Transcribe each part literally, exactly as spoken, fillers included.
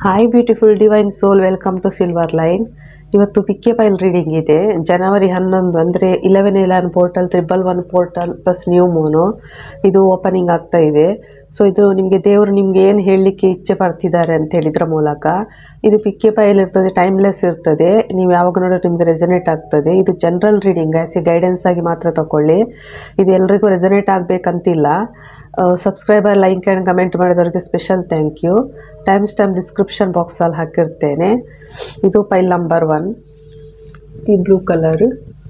Hi beautiful divine soul, welcome to silver line. ಇವತ್ತು pick a pile reading ಇದೆ. ಜನವರಿ ಹನ್ನೊಂದು ಅಂದರೆ eleven eleven portal triple one portal plus new moon ಇದು opening ಆಗ್ತಾ ಇದೆ. ಸೊ ಇದು ನಿಮಗೆ ದೇವರು ನಿಮಗೆ ಏನು ಹೇಳಲಿಕ್ಕೆ ಇಚ್ಛೆ ಪಡ್ತಿದ್ದಾರೆ ಅಂತ ಹೇಳಿದ್ರ ಮೂಲಕ ಇದು ಪಿಕ್ಕೆ ಫೈಲ್ ಇರ್ತದೆ, ಟೈಮ್ಲೆಸ್ ಇರ್ತದೆ. ನೀವು ಯಾವಾಗ ನೋಡಿದ್ರೆ ನಿಮಗೆ ರೆಸನೇಟ್ ಆಗ್ತದೆ. ಇದು general reading, as a guidance ಆಗಿ ಮಾತ್ರ ತಗೊಳ್ಳಿ. ಇದು ಎಲ್ರಿಗೂ ರೆಸನೇಟ್ ಆಗಬೇಕಂತಿಲ್ಲ. ಸಬ್ಸ್ಕ್ರೈಬರ್, ಲೈಕ್ ಆ್ಯಂಡ್ ಕಮೆಂಟ್ ಮಾಡಿದವರಿಗೆ special thank you. Time stamp description ಬಾಕ್ಸಲ್ಲಿ ಹಾಕಿರ್ತೇನೆ. ಇದು ಫೈಲ್ ನಂಬರ್ ಒನ್, ಈ ಬ್ಲೂ ಕಲರ್.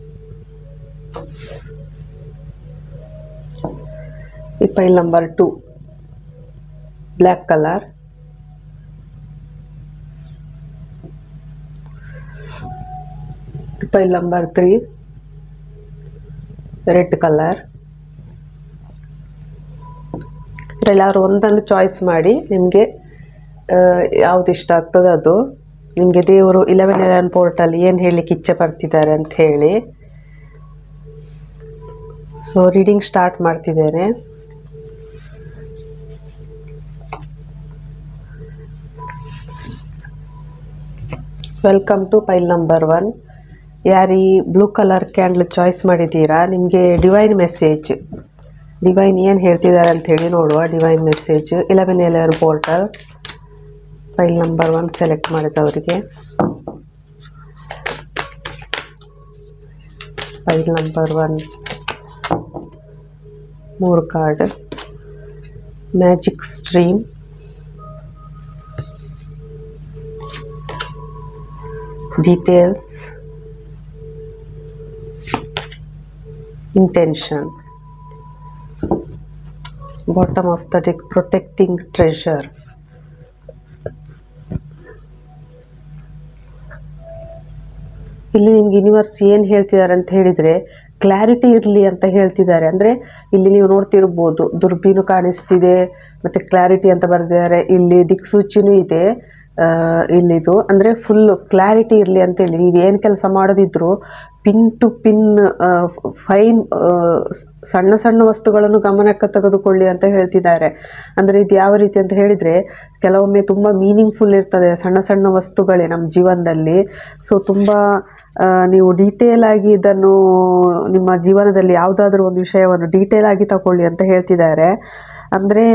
ಈ pile number two, black colour. Pile number three, red colour. ಎಲ್ಲರೂ ಒಂದನ್ನು ಚಾಯ್ಸ್ ಮಾಡಿ, ನಿಮಗೆ ಯಾವುದು ಇಷ್ಟ ಆಗ್ತದೆ ಅದು. ನಿಮಗೆ ದೇವರು ಇಲೆವೆನ್ ಎಲೆವೆನ್ ಪೋರ್ಟಲ್ ಏನು ಹೇಳಲಿಕ್ಕೆ ಇಚ್ಛೆ ಪಡ್ತಿದ್ದಾರೆ ಅಂತ ಹೇಳಿ. ಸೊ ರೀಡಿಂಗ್ ಸ್ಟಾರ್ಟ್ ಮಾಡ್ತಿದ್ದೇನೆ. Welcome to pile number one. ಯಾರು ಈ ಬ್ಲೂ ಕಲರ್ ಕ್ಯಾಂಡಲ್ ಚಾಯ್ಸ್ ಮಾಡಿದ್ದೀರಾ, ನಿಮಗೆ ಡಿವೈನ್ ಮೆಸೇಜ್, ಡಿವೈನ್ ಏನು ಹೇಳ್ತಿದ್ದಾರೆ ಅಂತ ಹೇಳಿ ನೋಡುವ. Divine message eleven eleven portal pile number one select ಮಾಡಿದವರಿಗೆ. ಫೈಲ್ ನಂಬರ್ ಒನ್, ಮೂರು card. Magic stream, details, intention. Bottom of the deck, protecting treasure. ಇಲ್ಲಿ ನಿಮ್ಗೆ ಯೂನಿವರ್ಸ್ ಏನು ಹೇಳ್ತಿದ್ದಾರೆ ಅಂತ ಹೇಳಿದರೆ, ಕ್ಲಾರಿಟಿ ಇರಲಿ ಅಂತ ಹೇಳ್ತಿದ್ದಾರೆ. ಅಂದರೆ ಇಲ್ಲಿ ನೀವು ನೋಡ್ತಿರ್ಬೋದು, ದುರ್ಬೀನು ಕಾಣಿಸ್ತಿದೆ ಮತ್ತು ಕ್ಲಾರಿಟಿ ಅಂತ ಬರೆದಿದ್ದಾರೆ. ಇಲ್ಲಿ ದಿಕ್ಸೂಚಿನೂ ಇದೆ. ಇಲ್ಲಿದು ಅಂದರೆ ಫುಲ್ಲು ಕ್ಲಾರಿಟಿ ಇರಲಿ ಅಂತೇಳಿ, ನೀವು ಏನು ಕೆಲಸ ಮಾಡೋದಿದ್ರು ಪಿನ್ ಟು ಪಿನ್ ಫೈನ್ ಸಣ್ಣ ಸಣ್ಣ ವಸ್ತುಗಳನ್ನು ಗಮನಕ್ಕೆ ತೆಗೆದುಕೊಳ್ಳಿ ಅಂತ ಹೇಳ್ತಿದ್ದಾರೆ. ಅಂದರೆ ಇದು ಯಾವ ರೀತಿ ಅಂತ ಹೇಳಿದರೆ, ಕೆಲವೊಮ್ಮೆ ತುಂಬ ಮೀನಿಂಗ್ಫುಲ್ ಇರ್ತದೆ ಸಣ್ಣ ಸಣ್ಣ ವಸ್ತುಗಳೇ ನಮ್ಮ ಜೀವನದಲ್ಲಿ. ಸೊ ತುಂಬ ನೀವು ಡೀಟೇಲ್ ಆಗಿ ಇದನ್ನು ನಿಮ್ಮ ಜೀವನದಲ್ಲಿ ಯಾವುದಾದ್ರೂ ಒಂದು ವಿಷಯವನ್ನು ಡೀಟೇಲ್ ಆಗಿ ತಗೊಳ್ಳಿ ಅಂತ ಹೇಳ್ತಿದ್ದಾರೆ. ಅಂದರೆ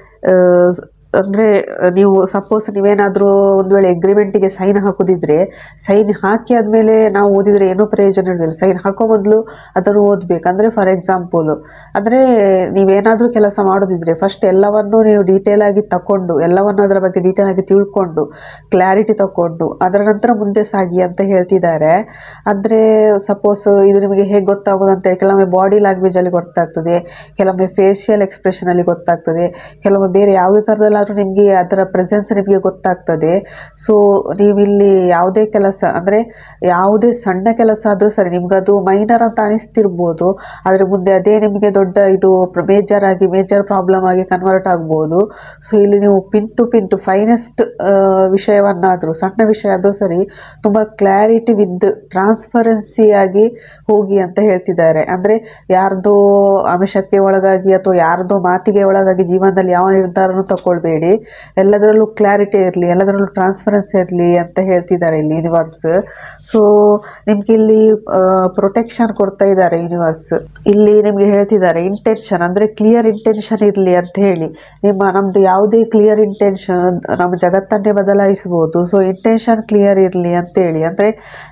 ಅಂದರೆ ನೀವು ಸಪೋಸ್ ನೀವೇನಾದರೂ ಒಂದು ವೇಳೆ ಎಗ್ರಿಮೆಂಟಿಗೆ ಸೈನ್ ಹಾಕೋದಿದ್ರೆ, ಸೈನ್ ಹಾಕಿ ಆದಮೇಲೆ ನಾವು ಓದಿದರೆ ಏನೂ ಪ್ರಯೋಜನ ಇರೋದಿಲ್ಲ. ಸೈನ್ ಹಾಕೋ ಮೊದಲು ಅದನ್ನು ಓದಬೇಕು. ಅಂದರೆ ಫಾರ್ ಎಕ್ಸಾಂಪಲು, ಅಂದರೆ ನೀವೇನಾದರೂ ಕೆಲಸ ಮಾಡೋದಿದ್ರೆ ಫಸ್ಟ್ ಎಲ್ಲವನ್ನು ನೀವು ಡೀಟೇಲಾಗಿ ತಗೊಂಡು, ಎಲ್ಲವನ್ನು ಅದರ ಬಗ್ಗೆ ಡೀಟೇಲಾಗಿ ತಿಳ್ಕೊಂಡು, ಕ್ಲಾರಿಟಿ ತಗೊಂಡು ಅದರ ನಂತರ ಮುಂದೆ ಸಾಗಿ ಅಂತ ಹೇಳ್ತಿದ್ದಾರೆ. ಅಂದರೆ ಸಪೋಸ್ ಇದು ನಿಮಗೆ ಹೇಗೆ ಗೊತ್ತಾಗೋದು ಅಂತ, ಕೆಲವೊಮ್ಮೆ ಬಾಡಿ ಲ್ಯಾಂಗ್ವೇಜಲ್ಲಿ ಗೊತ್ತಾಗ್ತದೆ, ಕೆಲವೊಮ್ಮೆ ಫೇಶಿಯಲ್ ಎಕ್ಸ್ಪ್ರೆಷನಲ್ಲಿ ಗೊತ್ತಾಗ್ತದೆ, ಕೆಲವೊಮ್ಮೆ ಬೇರೆ ಯಾವುದೇ ಥರದಲ್ಲಿ ಆದರೂ ನಿಮಗೆ ಅದರ ಪ್ರೆಸೆನ್ಸ್ ನಿಮಗೆ ಗೊತ್ತಾಗ್ತದೆ. ಸೊ ನೀವಿಲ್ಲಿ ಯಾವುದೇ ಕೆಲಸ, ಅಂದರೆ ಯಾವುದೇ ಸಣ್ಣ ಕೆಲಸ ಆದರೂ ಸರಿ, ನಿಮ್ಗದು ಮೈನರ್ ಅಂತ ಅನಿಸ್ತಿರ್ಬೋದು, ಆದರೆ ಮುಂದೆ ಅದೇ ನಿಮಗೆ ದೊಡ್ಡ ಇದು ಮೇಜರ್ ಆಗಿ ಮೇಜರ್ ಪ್ರಾಬ್ಲಮ್ ಆಗಿ ಕನ್ವರ್ಟ್ ಆಗ್ಬೋದು. ಸೊ ಇಲ್ಲಿ ನೀವು pin to pin to finest ವಿಷಯವನ್ನಾದರೂ, ಸಣ್ಣ ವಿಷಯ ಆದರೂ ಸರಿ, ತುಂಬ ಕ್ಲಾರಿಟಿ ವಿತ್ ಟ್ರಾನ್ಸ್ಪರೆನ್ಸಿಯಾಗಿ ಹೋಗಿ ಅಂತ ಹೇಳ್ತಿದ್ದಾರೆ. ಅಂದರೆ ಯಾರ್ದೋ ಆಮಿಷಕ್ಕೆ ಒಳಗಾಗಿ ಅಥವಾ ಯಾರ್ದೋ ಮಾತಿಗೆ ಒಳಗಾಗಿ ಜೀವನದಲ್ಲಿ ಯಾವ ನಿರ್ಧಾರನೂ ತಗೊಳ್ಬೇಡಿ. ಎಲ್ಲದರಲ್ಲೂ ಕ್ಲಾರಿಟಿ ಇರಲಿ, ಎಲ್ಲದರಲ್ಲೂ ಟ್ರಾನ್ಸ್ಪರೆನ್ಸಿ ಇರಲಿ ಅಂತ ಹೇಳ್ತಿದ್ದಾರೆ ಇಲ್ಲಿ ಯೂನಿವರ್ಸ್. ಸೊ ನಿಮ್ಗೆ ಇಲ್ಲಿ ಪ್ರೊಟೆಕ್ಷನ್ ಕೊಡ್ತಾ ಇದ್ದಾರೆ ಯೂನಿವರ್ಸ್. ಇಲ್ಲಿ ನಿಮಗೆ ಹೇಳ್ತಿದ್ದಾರೆ ಇಂಟೆನ್ಷನ್, ಅಂದರೆ ಕ್ಲಿಯರ್ ಇಂಟೆನ್ಷನ್ ಇರಲಿ ಅಂತ ಹೇಳಿ. ನಿಮ್ಮ ನಮ್ಮದು ಯಾವುದೇ ಕ್ಲಿಯರ್ ಇಂಟೆನ್ಷನ್ ನಮ್ಮ ಜಗತ್ತನ್ನೇ ಬದಲಾಯಿಸ್ಬೋದು. ಸೊ ಇಂಟೆನ್ಷನ್ ಕ್ಲಿಯರ್ ಇರಲಿ ಅಂತೇಳಿ. ಅಂದರೆ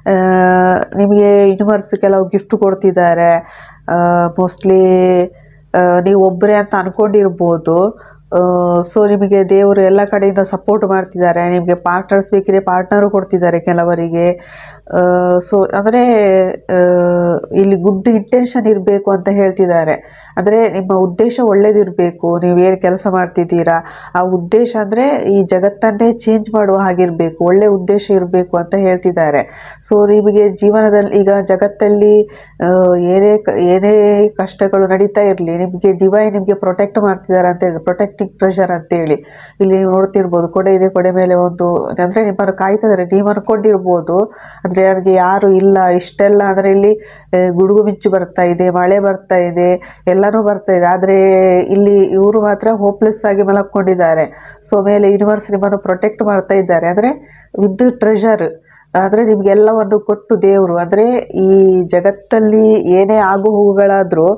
ನಿಮಗೆ ಯೂನಿವರ್ಸ್ ಕೆಲವು ಗಿಫ್ಟ್ ಕೊಡ್ತಿದ್ದಾರೆ. ಮೋಸ್ಟ್ಲಿ ನೀವು ಒಬ್ಬರೇ ಅಂತ ಅಂದ್ಕೊಂಡಿರ್ಬೋದು. ಸೊ ನಿಮಗೆ ದೇವರು ಎಲ್ಲ ಕಡೆಯಿಂದ ಸಪೋರ್ಟ್ ಮಾಡ್ತಿದ್ದಾರೆ. ನಿಮಗೆ ಪಾರ್ಟ್ನರ್ಸ್ ಬೇಕಿದ್ರೆ ಪಾರ್ಟ್ನರು ಕೊಡ್ತಿದ್ದಾರೆ ಕೆಲವರಿಗೆ. ಸೊ ಅಂದರೆ ಇಲ್ಲಿ ಗುಡ್ ಇಂಟೆನ್ಷನ್ ಇರಬೇಕು ಅಂತ ಹೇಳ್ತಿದ್ದಾರೆ. ಅಂದರೆ ನಿಮ್ಮ ಉದ್ದೇಶ ಒಳ್ಳೇದಿರಬೇಕು. ನೀವೇನು ಕೆಲಸ ಮಾಡ್ತಿದ್ದೀರಾ ಆ ಉದ್ದೇಶ ಅಂದರೆ ಈ ಜಗತ್ತನ್ನೇ ಚೇಂಜ್ ಮಾಡುವ ಹಾಗಿರಬೇಕು, ಒಳ್ಳೆಯ ಉದ್ದೇಶ ಇರಬೇಕು ಅಂತ ಹೇಳ್ತಿದ್ದಾರೆ. ಸೊ ನಿಮಗೆ ಜೀವನದಲ್ಲಿ ಈಗ ಜಗತ್ತಲ್ಲಿ ಏನೇ ಏನೇ ಕಷ್ಟಗಳು ನಡೀತಾ ಇರಲಿ, ನಿಮಗೆ ಡಿವೈನ್ ನಿಮಗೆ ಪ್ರೊಟೆಕ್ಟ್ ಮಾಡ್ತಿದ್ದಾರೆ ಅಂತೇಳಿ, ಪ್ರೊಟೆಕ್ಟಿಂಗ್ ಟ್ರೆಷರ್ ಅಂತೇಳಿ. ಇಲ್ಲಿ ನೀವು ನೋಡ್ತಿರ್ಬೋದು, ಕೊಡೆ ಇದೆ, ಕೊಡೆ ಮೇಲೆ ಒಂದು, ಅಂದರೆ ನಿಮ್ಮನ್ನು ಕಾಯ್ತಿದ್ದಾರೆ. ನೀವು ಅನ್ಕೊಂಡಿರ್ಬೋದು ಅಂದರೆ ಅಂದರೆ ನನಗೆ ಯಾರು ಇಲ್ಲ ಇಷ್ಟೆಲ್ಲ ಅಂದರೆ ಇಲ್ಲಿ ಗುಡುಗು ಮಿಂಚು ಬರ್ತಾ ಇದೆ, ಮಳೆ ಬರ್ತಾ ಇದೆ, ಎಲ್ಲನೂ ಬರ್ತಾ ಇದೆ, ಆದರೆ ಇಲ್ಲಿ ಇವರು ಮಾತ್ರ ಹೋಪ್ಲೆಸ್ ಆಗಿ ಮಲಕೊಂಡಿದ್ದಾರೆ. ಸೊ ಮೇಲೆ ಯೂನಿವರ್ಸ್ ನಿಮ್ಮನ್ನು ಪ್ರೊಟೆಕ್ಟ್ ಮಾಡ್ತಾ ಇದ್ದಾರೆ, ಅಂದರೆ ವಿತ್ ಟ್ರೆಷರ್, ಅಂದರೆ ನಿಮಗೆಲ್ಲವನ್ನು ಕೊಟ್ಟು ದೇವರು, ಅಂದರೆ ಈ ಜಗತ್ತಲ್ಲಿ ಏನೇ ಆಗು ಹೋಗುಗಳಾದರೂ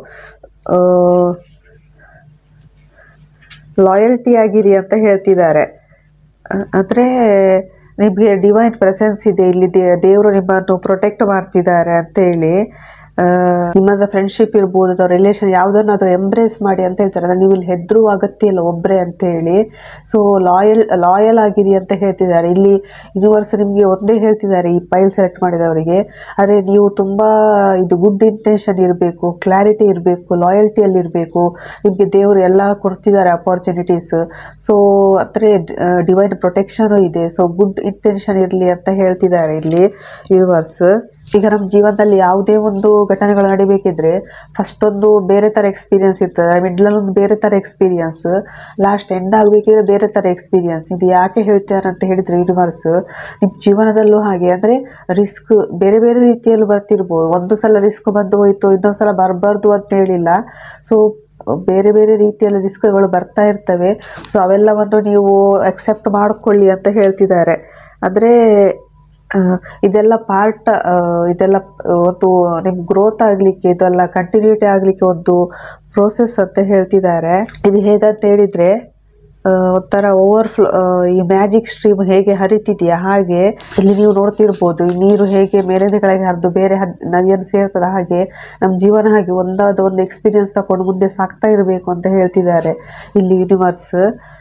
ಲಾಯಲ್ಟಿ ಆಗಿರಿ ಅಂತ ಹೇಳ್ತಿದ್ದಾರೆ. ಅಂದರೆ ನಿಮಗೆ ಡಿವೈನ್ ಪ್ರೆಸೆನ್ಸ್ ಇದೆ ಇಲ್ಲಿ, ದೇ ದೇವರು ನಿಮ್ಮನ್ನು ಪ್ರೊಟೆಕ್ಟ್ ಮಾಡ್ತಿದ್ದಾರೆ ಅಂತೇಳಿ. ನಿಮ್ಮದ ಫ್ರೆಂಡ್ಶಿಪ್ ಇರ್ಬೋದು ಅಥವಾ ರಿಲೇಷನ್ ಯಾವುದನ್ನಾದರೂ ಎಂಬ್ರೇಸ್ ಮಾಡಿ ಅಂತ ಹೇಳ್ತಾರೆ. ಅಂದರೆ ನೀವು ಇಲ್ಲಿ ಹೆದರುವ ಅಗತ್ಯ ಇಲ್ಲ ಒಬ್ಬರೇ ಅಂತೇಳಿ. ಸೊ ಲಾಯಲ್ ಲಾಯಲ್ ಆಗಿರಿ ಅಂತ ಹೇಳ್ತಿದ್ದಾರೆ ಇಲ್ಲಿ ಯೂನಿವರ್ಸ್. ನಿಮಗೆ ಒಂದೇ ಹೇಳ್ತಿದ್ದಾರೆ ಈ ಪೈಲ್ ಸೆಲೆಕ್ಟ್ ಮಾಡಿದವರಿಗೆ, ಆದರೆ ನೀವು ತುಂಬ ಇದು ಗುಡ್ ಇಂಟೆನ್ಷನ್ ಇರಬೇಕು, ಕ್ಲಾರಿಟಿ ಇರಬೇಕು, ಲಾಯಲ್ಟಿಯಲ್ಲಿ ಇರಬೇಕು. ನಿಮಗೆ ದೇವರು ಎಲ್ಲ ಕೊಡ್ತಿದ್ದಾರೆ ಅಪಾರ್ಚುನಿಟೀಸ್. ಸೊ ಅಂದರೆ ಡಿವೈನ್ ಪ್ರೊಟೆಕ್ಷನು ಇದೆ. ಸೊ ಗುಡ್ ಇಂಟೆನ್ಷನ್ ಇರಲಿ ಅಂತ ಹೇಳ್ತಿದ್ದಾರೆ ಇಲ್ಲಿ ಯೂನಿವರ್ಸ್. ಈಗ ನಮ್ಮ ಜೀವನದಲ್ಲಿ ಯಾವುದೇ ಒಂದು ಘಟನೆಗಳು ನಡಿಬೇಕಿದ್ರೆ ಫಸ್ಟ್ ಒಂದು ಬೇರೆ ಥರ ಎಕ್ಸ್ಪೀರಿಯನ್ಸ್ ಇರ್ತದೆ, ಮಿಡ್ಲಲ್ಲಿ ಒಂದು ಬೇರೆ ಥರ ಎಕ್ಸ್ಪೀರಿಯನ್ಸ್, ಲಾಸ್ಟ್ ಎಂಡ್ ಆಗಬೇಕಿದ್ರೆ ಬೇರೆ ಥರ ಎಕ್ಸ್ಪೀರಿಯನ್ಸ್. ಇದು ಯಾಕೆ ಹೇಳ್ತಾರೆ ಅಂತ ಹೇಳಿದರೆ ಯೂನಿವರ್ಸ್ ನಿಮ್ಮ ಜೀವನದಲ್ಲೂ ಹಾಗೆ, ಅಂದರೆ ರಿಸ್ಕ್ ಬೇರೆ ಬೇರೆ ರೀತಿಯಲ್ಲಿ ಬರ್ತಿರ್ಬೋದು. ಒಂದು ಸಲ ರಿಸ್ಕ್ ಬಂದು ಹೋಯಿತು, ಇನ್ನೊಂದು ಸಲ ಬರಬಾರ್ದು ಅಂತ ಹೇಳಿಲ್ಲ. ಸೊ ಬೇರೆ ಬೇರೆ ರೀತಿಯಲ್ಲಿ ರಿಸ್ಕ್ಗಳು ಬರ್ತಾ ಇರ್ತವೆ. ಸೊ ಅವೆಲ್ಲವನ್ನು ನೀವು ಅಕ್ಸೆಪ್ಟ್ ಮಾಡಿಕೊಳ್ಳಿ ಅಂತ ಹೇಳ್ತಿದ್ದಾರೆ. ಅಂದರೆ ಇದೆಲ್ಲ ಪಾರ್ಟ್, ಇದೆಲ್ಲ ಒಂದು ನಿಮ್ಮ ಗ್ರೋತ್ ಆಗಲಿಕ್ಕೆ, ಇದೆಲ್ಲ ಕಂಟಿನ್ಯೂಟಿ ಆಗಲಿಕ್ಕೆ ಒಂದು ಪ್ರೋಸೆಸ್ ಅಂತ ಹೇಳ್ತಿದ್ದಾರೆ. ಇದು ಹೇಗಂತ ಹೇಳಿದರೆ ಒಂಥರ ಓವರ್ಫ್ಲೋ, ಈ ಮ್ಯಾಜಿಕ್ ಸ್ಟ್ರೀಮ್ ಹೇಗೆ ಹರಿತಿದೆಯಾ ಹಾಗೆ ಇಲ್ಲಿ ನೀವು ನೋಡ್ತಿರ್ಬೋದು. ಈ ನೀರು ಹೇಗೆ ಮೇಲಿಂದ ಕೆಳಗೆ ಹರಿದು ಬೇರೆ ಹದ್ ನದಿಯನ್ನು ಸೇರ್ತದೆ, ಹಾಗೆ ನಮ್ಮ ಜೀವನ ಹಾಗೆ ಒಂದಾದ ಒಂದು ಎಕ್ಸ್ಪೀರಿಯನ್ಸ್ ತಗೊಂಡು ಮುಂದೆ ಸಾಕ್ತಾ ಇರಬೇಕು ಅಂತ ಹೇಳ್ತಿದ್ದಾರೆ ಇಲ್ಲಿ ಯೂನಿವರ್ಸ್.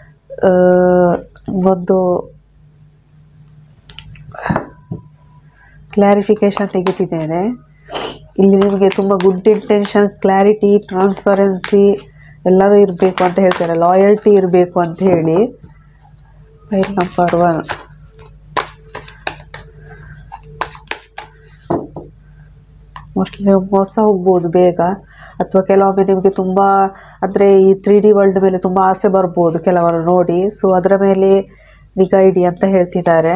ಒಂದು ಕ್ಲಾರಿಫಿಕೇಶನ್ ತೆಗಿತಿದ್ದೇನೆ ಇಲ್ಲಿ. ನಿಮಗೆ ತುಂಬ ಗುಡ್ ಇಂಟೆನ್ಷನ್, ಕ್ಲಾರಿಟಿ, ಟ್ರಾನ್ಸ್ಪರೆನ್ಸಿ ಎಲ್ಲವೂ ಇರಬೇಕು ಅಂತ ಹೇಳ್ತಾರೆ, ಲಾಯಲ್ಟಿ ಇರಬೇಕು ಅಂತ ಹೇಳಿ. ಫೈಲ್ ನಂಬರ್ ಒನ್, ಮೋಸ್ಟ್ಲಿ ನೀವು ಮೋಸ ಹೋಗ್ಬೋದು ಬೇಗ, ಅಥವಾ ಕೆಲವೊಮ್ಮೆ ನಿಮಗೆ ತುಂಬ ಅಂದರೆ ಈ ತ್ರೀ ಡಿ ವರ್ಲ್ಡ್ ಮೇಲೆ ತುಂಬ ಆಸೆ ಬರ್ಬೋದು ಕೆಲವರು ನೋಡಿ. ಸೊ ಅದರ ಮೇಲೆ ನಿಗಾ ಇಡಿ ಅಂತ ಹೇಳ್ತಿದ್ದಾರೆ.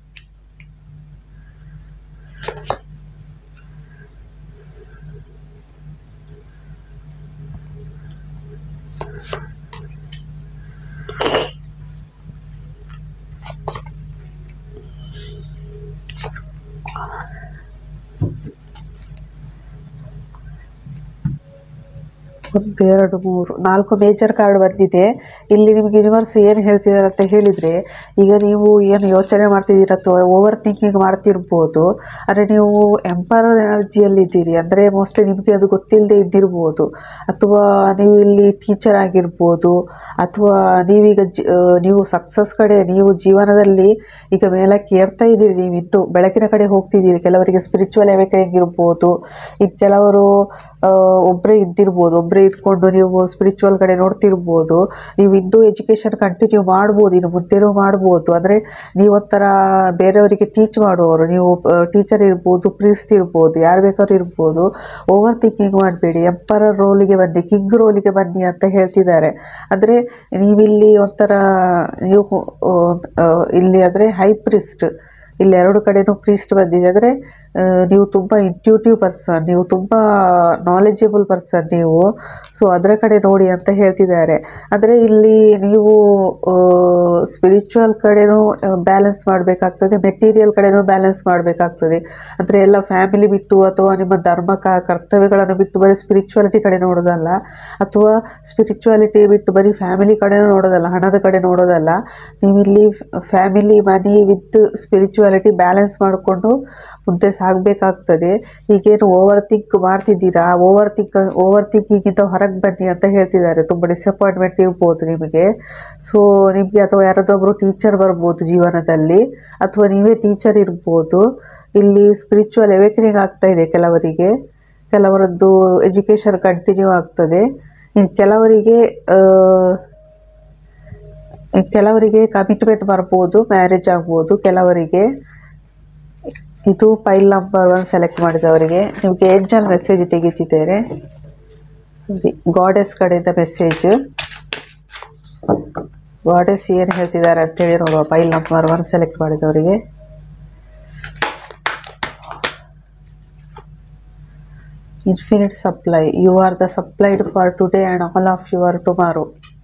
ಒಂದು ಎರಡು ಮೂರು ನಾಲ್ಕು ಮೇಜರ್ ಕಾರ್ಡ್ ಬಂದಿದೆ ಇಲ್ಲಿ. ನಿಮಗೆ ಯೂನಿವರ್ಸ್ ಏನು ಹೇಳ್ತಿದ್ದಾರೆ ಅಂತ ಹೇಳಿದರೆ, ಈಗ ನೀವು ಏನು ಯೋಚನೆ ಮಾಡ್ತಿದ್ದೀರ ಅಥವಾ ಓವರ್ ಥಿಂಕಿಂಗ್ ಮಾಡ್ತಿರ್ಬೋದು, ಅಂದರೆ ನೀವು ಎಂಪರರ್ ಎನರ್ಜಿಯಲ್ಲಿದ್ದೀರಿ, ಅಂದರೆ ಮೋಸ್ಟ್ಲಿ ನಿಮಗೆ ಅದು ಗೊತ್ತಿಲ್ಲದೆ ಇದ್ದಿರ್ಬೋದು, ಅಥವಾ ನೀವು ಇಲ್ಲಿ ಟೀಚರ್ ಆಗಿರ್ಬೋದು, ಅಥವಾ ನೀವೀಗ ಜಿ ನೀವು ಸಕ್ಸಸ್ ಕಡೆ, ನೀವು ಜೀವನದಲ್ಲಿ ಈಗ ಮೇಲಕ್ಕೆ ಏರ್ತಾ ಇದ್ದೀರಿ, ನೀವು ಇನ್ನೂ ಬೆಳಕಿನ ಕಡೆ ಹೋಗ್ತಿದ್ದೀರಿ. ಕೆಲವರಿಗೆ ಸ್ಪಿರಿಚುವಲ್ ಅವೇಕನಿಂಗ್ ಇರ್ಬೋದು, ಇನ್ನು ಕೆಲವರು ಒಬ್ಬರೇ ಇದ್ದಿರ್ಬೋದು, ಒಬ್ಬರೇ ಇದ್ಕೊಂಡು ನೀವು ಸ್ಪಿರಿಚುವಲ್ ಕಡೆ ನೋಡ್ತಿರ್ಬೋದು. ನೀವು ಇನ್ನೂ ಎಜುಕೇಷನ್ ಕಂಟಿನ್ಯೂ ಮಾಡ್ಬೋದು, ಇನ್ನು ಮುಂದೆನೂ ಮಾಡ್ಬೋದು. ಅಂದರೆ ನೀವೊಂಥರ ಬೇರೆಯವರಿಗೆ ಟೀಚ್ ಮಾಡುವವರು, ನೀವು ಟೀಚರ್ ಇರ್ಬೋದು, ಪ್ರೀಸ್ಟ್ ಇರ್ಬೋದು, ಯಾರು ಬೇಕಾದ್ರೂ ಇರ್ಬೋದು. ಓವರ್ ಥಿಂಕಿಂಗ್ ಮಾಡಬೇಡಿ, ಎಂಪರರ್ ರೋಲಿಗೆ ಬನ್ನಿ, ಕಿಂಗ್ ರೋಲಿಗೆ ಬನ್ನಿ ಅಂತ ಹೇಳ್ತಿದ್ದಾರೆ. ಅಂದರೆ ನೀವಿಲ್ಲಿ ಒಂಥರ ನೀವು ಇಲ್ಲಿ ಅಂದರೆ ಹೈ ಪ್ರೀಸ್ಟ್, ಇಲ್ಲಿ ಎರಡು ಕಡೆನೂ ಪ್ರೀಸ್ಟ್ ಬಂದಿದೆ. ಅಂದರೆ ನೀವು ತುಂಬ ಇಂಟ್ಯೂಟಿವ್ ಪರ್ಸನ್, ನೀವು ತುಂಬ ನಾಲೆಜಬಲ್ ಪರ್ಸನ್ ನೀವು. ಸೊ ಅದರ ಕಡೆ ನೋಡಿ ಅಂತ ಹೇಳ್ತಿದ್ದಾರೆ. ಅಂದರೆ ಇಲ್ಲಿ ನೀವು ಸ್ಪಿರಿಚುವಲ್ ಕಡೆನೂ ಬ್ಯಾಲೆನ್ಸ್ ಮಾಡಬೇಕಾಗ್ತದೆ, ಮೆಟೀರಿಯಲ್ ಕಡೆನೂ ಬ್ಯಾಲೆನ್ಸ್ ಮಾಡಬೇಕಾಗ್ತದೆ. ಅಂದರೆ ಎಲ್ಲ ಫ್ಯಾಮಿಲಿ ಬಿಟ್ಟು ಅಥವಾ ನಿಮ್ಮ ಧರ್ಮ ಕರ್ತವ್ಯಗಳನ್ನು ಬಿಟ್ಟು ಬರೀ ಸ್ಪಿರಿಚುವಾಲಿಟಿ ಕಡೆ ನೋಡೋದಲ್ಲ, ಅಥವಾ ಸ್ಪಿರಿಚುವಾಲಿಟಿ ಬಿಟ್ಟು ಬರೀ ಫ್ಯಾಮಿಲಿ ಕಡೆನೂ ನೋಡೋದಲ್ಲ, ಹಣದ ಕಡೆ ನೋಡೋದಲ್ಲ. ನೀವಿಲ್ಲಿ family, money with spirituality balance ಮಾಡಿಕೊಂಡು ಮುಂದೆ ಸಾಗಬೇಕಾಗ್ತದೆ. ಈಗೇನು ಓವರ್ ಥಿಂಕ್ ಮಾಡ್ತಿದ್ದೀರಾ, ಓವರ್ ಥಿಂಕ್ ಓವರ್ ಥಿಂಕಿಂಗಿಂತ ಹೊರಗೆ ಬನ್ನಿ ಅಂತ ಹೇಳ್ತಿದ್ದಾರೆ. ತುಂಬ ಡಿಸಪಾಯಿಂಟ್ಮೆಂಟ್ ಇರ್ಬೋದು ನಿಮಗೆ. ಸೊ ನಿಮಗೆ ಅಥವಾ ಯಾರಾದೊಬ್ಬರು ಟೀಚರ್ ಬರ್ಬೋದು ಜೀವನದಲ್ಲಿ, ಅಥವಾ ನೀವೇ ಟೀಚರ್ ಇರ್ಬೋದು. ಇಲ್ಲಿ ಸ್ಪಿರಿಚುವಲ್ ಅವೇಕನಿಂಗ್ ಆಗ್ತಾ ಇದೆ ಕೆಲವರಿಗೆ, ಕೆಲವರದ್ದು ಎಜುಕೇಷನ್ ಕಂಟಿನ್ಯೂ ಆಗ್ತದೆ. ಇನ್ನು ಕೆಲವರಿಗೆ ಕೆಲವರಿಗೆ ಕಮಿಟ್ಮೆಂಟ್ ಬರ್ಬೋದು, ಮ್ಯಾರೇಜ್ ಆಗ್ಬೋದು ಕೆಲವರಿಗೆ. ಇದು ಫೈಲ್ ನಂಬರ್ ಒನ್ ಸೆಲೆಕ್ಟ್ ಮಾಡಿದವರಿಗೆ ನಿಮಗೆ ಏಂಜಲ್ ಮೆಸೇಜ್ ತೆಗಿತಿದ್ದೇನೆ. ಸರಿ, ಗಾಡೆಸ್ ಕಡೆಯಿಂದ ಮೆಸೇಜ್, ಗಾಡೆಸ್ ಏನು ಹೇಳ್ತಿದ್ದಾರೆ ಅಂತೇಳಿ ನೋಡುವ. ಫೈಲ್ ನಂಬರ್ ಒನ್ ಸೆಲೆಕ್ಟ್ ಮಾಡಿದವರಿಗೆ infinite supply. You are the supplied for today and all of your tomorrow.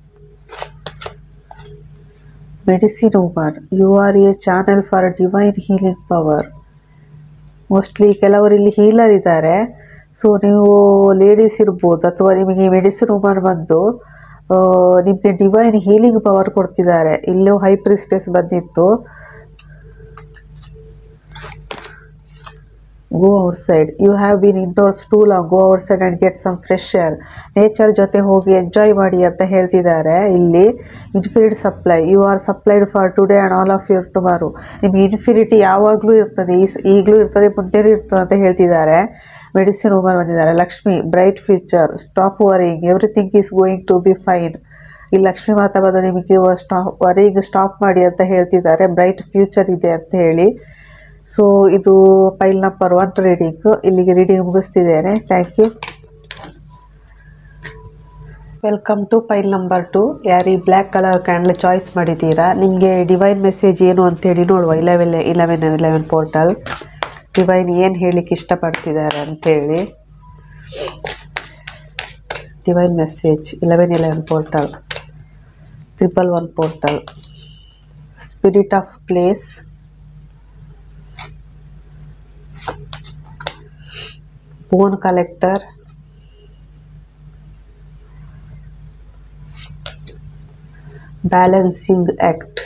Medicine woman. You are a channel for divine healing power. Mostly ಕೆಲವರು ಇಲ್ಲಿ healer ಇದ್ದಾರೆ. So ನೀವು ladies ಇರ್ಬೋದು, ಅಥವಾ ನಿಮಗೆ medicine woman ಬಂದು ನಿಮಗೆ ಡಿವೈನ್ ಹೀಲಿಂಗ್ ಪವರ್ ಕೊಡ್ತಿದ್ದಾರೆ. ಇಲ್ಲೂ ಹೈ ಪ್ರಿಸ್ಟೆಸ್ ಬಂದಿತ್ತು. Go outside. You have been indoors too long. Go outside and get some fresh air. Nature ಜೊತೆ ಹೋಗಿ ಎಂಜಾಯ್ ಮಾಡಿ ಅಂತ ಹೇಳ್ತಿದ್ದಾರೆ ಇಲ್ಲಿ. Infinite supply. You are supplied for today and all of your tomorrow. ನಿಮ್ಗೆ infinity ಯಾವಾಗಲೂ ಇರ್ತದೆ, ಈ ಈಗಲೂ ಇರ್ತದೆ, ಮುಂದೆನೂ ಇರ್ತದೆ ಅಂತ ಹೇಳ್ತಿದ್ದಾರೆ. ಮೆಡಿಸಿನ್ ವುಮನ್ ಬಂದಿದ್ದಾರೆ. Lakshmi. Bright future. Stop worrying. Everything is going to be fine. ಈ ಲಕ್ಷ್ಮಿ ಮಾತಾ ಬಂದು ನಿಮಗೆ ಸ್ಟಾಪ್ ವರಿಂಗ್ ಸ್ಟಾಪ್ ಮಾಡಿ ಅಂತ ಹೇಳ್ತಿದ್ದಾರೆ. ಬ್ರೈಟ್ ಫ್ಯೂಚರ್ ಇದೆ ಅಂತ ಹೇಳಿ. ಸೊ ಇದು ಫೈಲ್ ನಂಬರ್ ಒನ್ ರೀಡಿಂಗ್. ಇಲ್ಲಿಗೆ ರೀಡಿಂಗ್ ಮುಗಿಸ್ತಿದ್ದೇನೆ. Thank you. Welcome to pile number two. ಯಾರು ಈ ಬ್ಲ್ಯಾಕ್ ಕಲರ್ ಕ್ಯಾಂಡಲ್ ಚಾಯ್ಸ್ ಮಾಡಿದ್ದೀರಾ, ನಿಮಗೆ ಡಿವೈನ್ ಮೆಸೇಜ್ ಏನು ಅಂತೇಳಿ ನೋಡುವ. Eleven eleven eleven portal divine ಏನು ಹೇಳಲಿಕ್ಕೆ ಇಷ್ಟಪಡ್ತಿದ್ದಾರೆ ಅಂಥೇಳಿ. Divine message eleven eleven portal, triple one portal, spirit of place, bone collector, balancing act,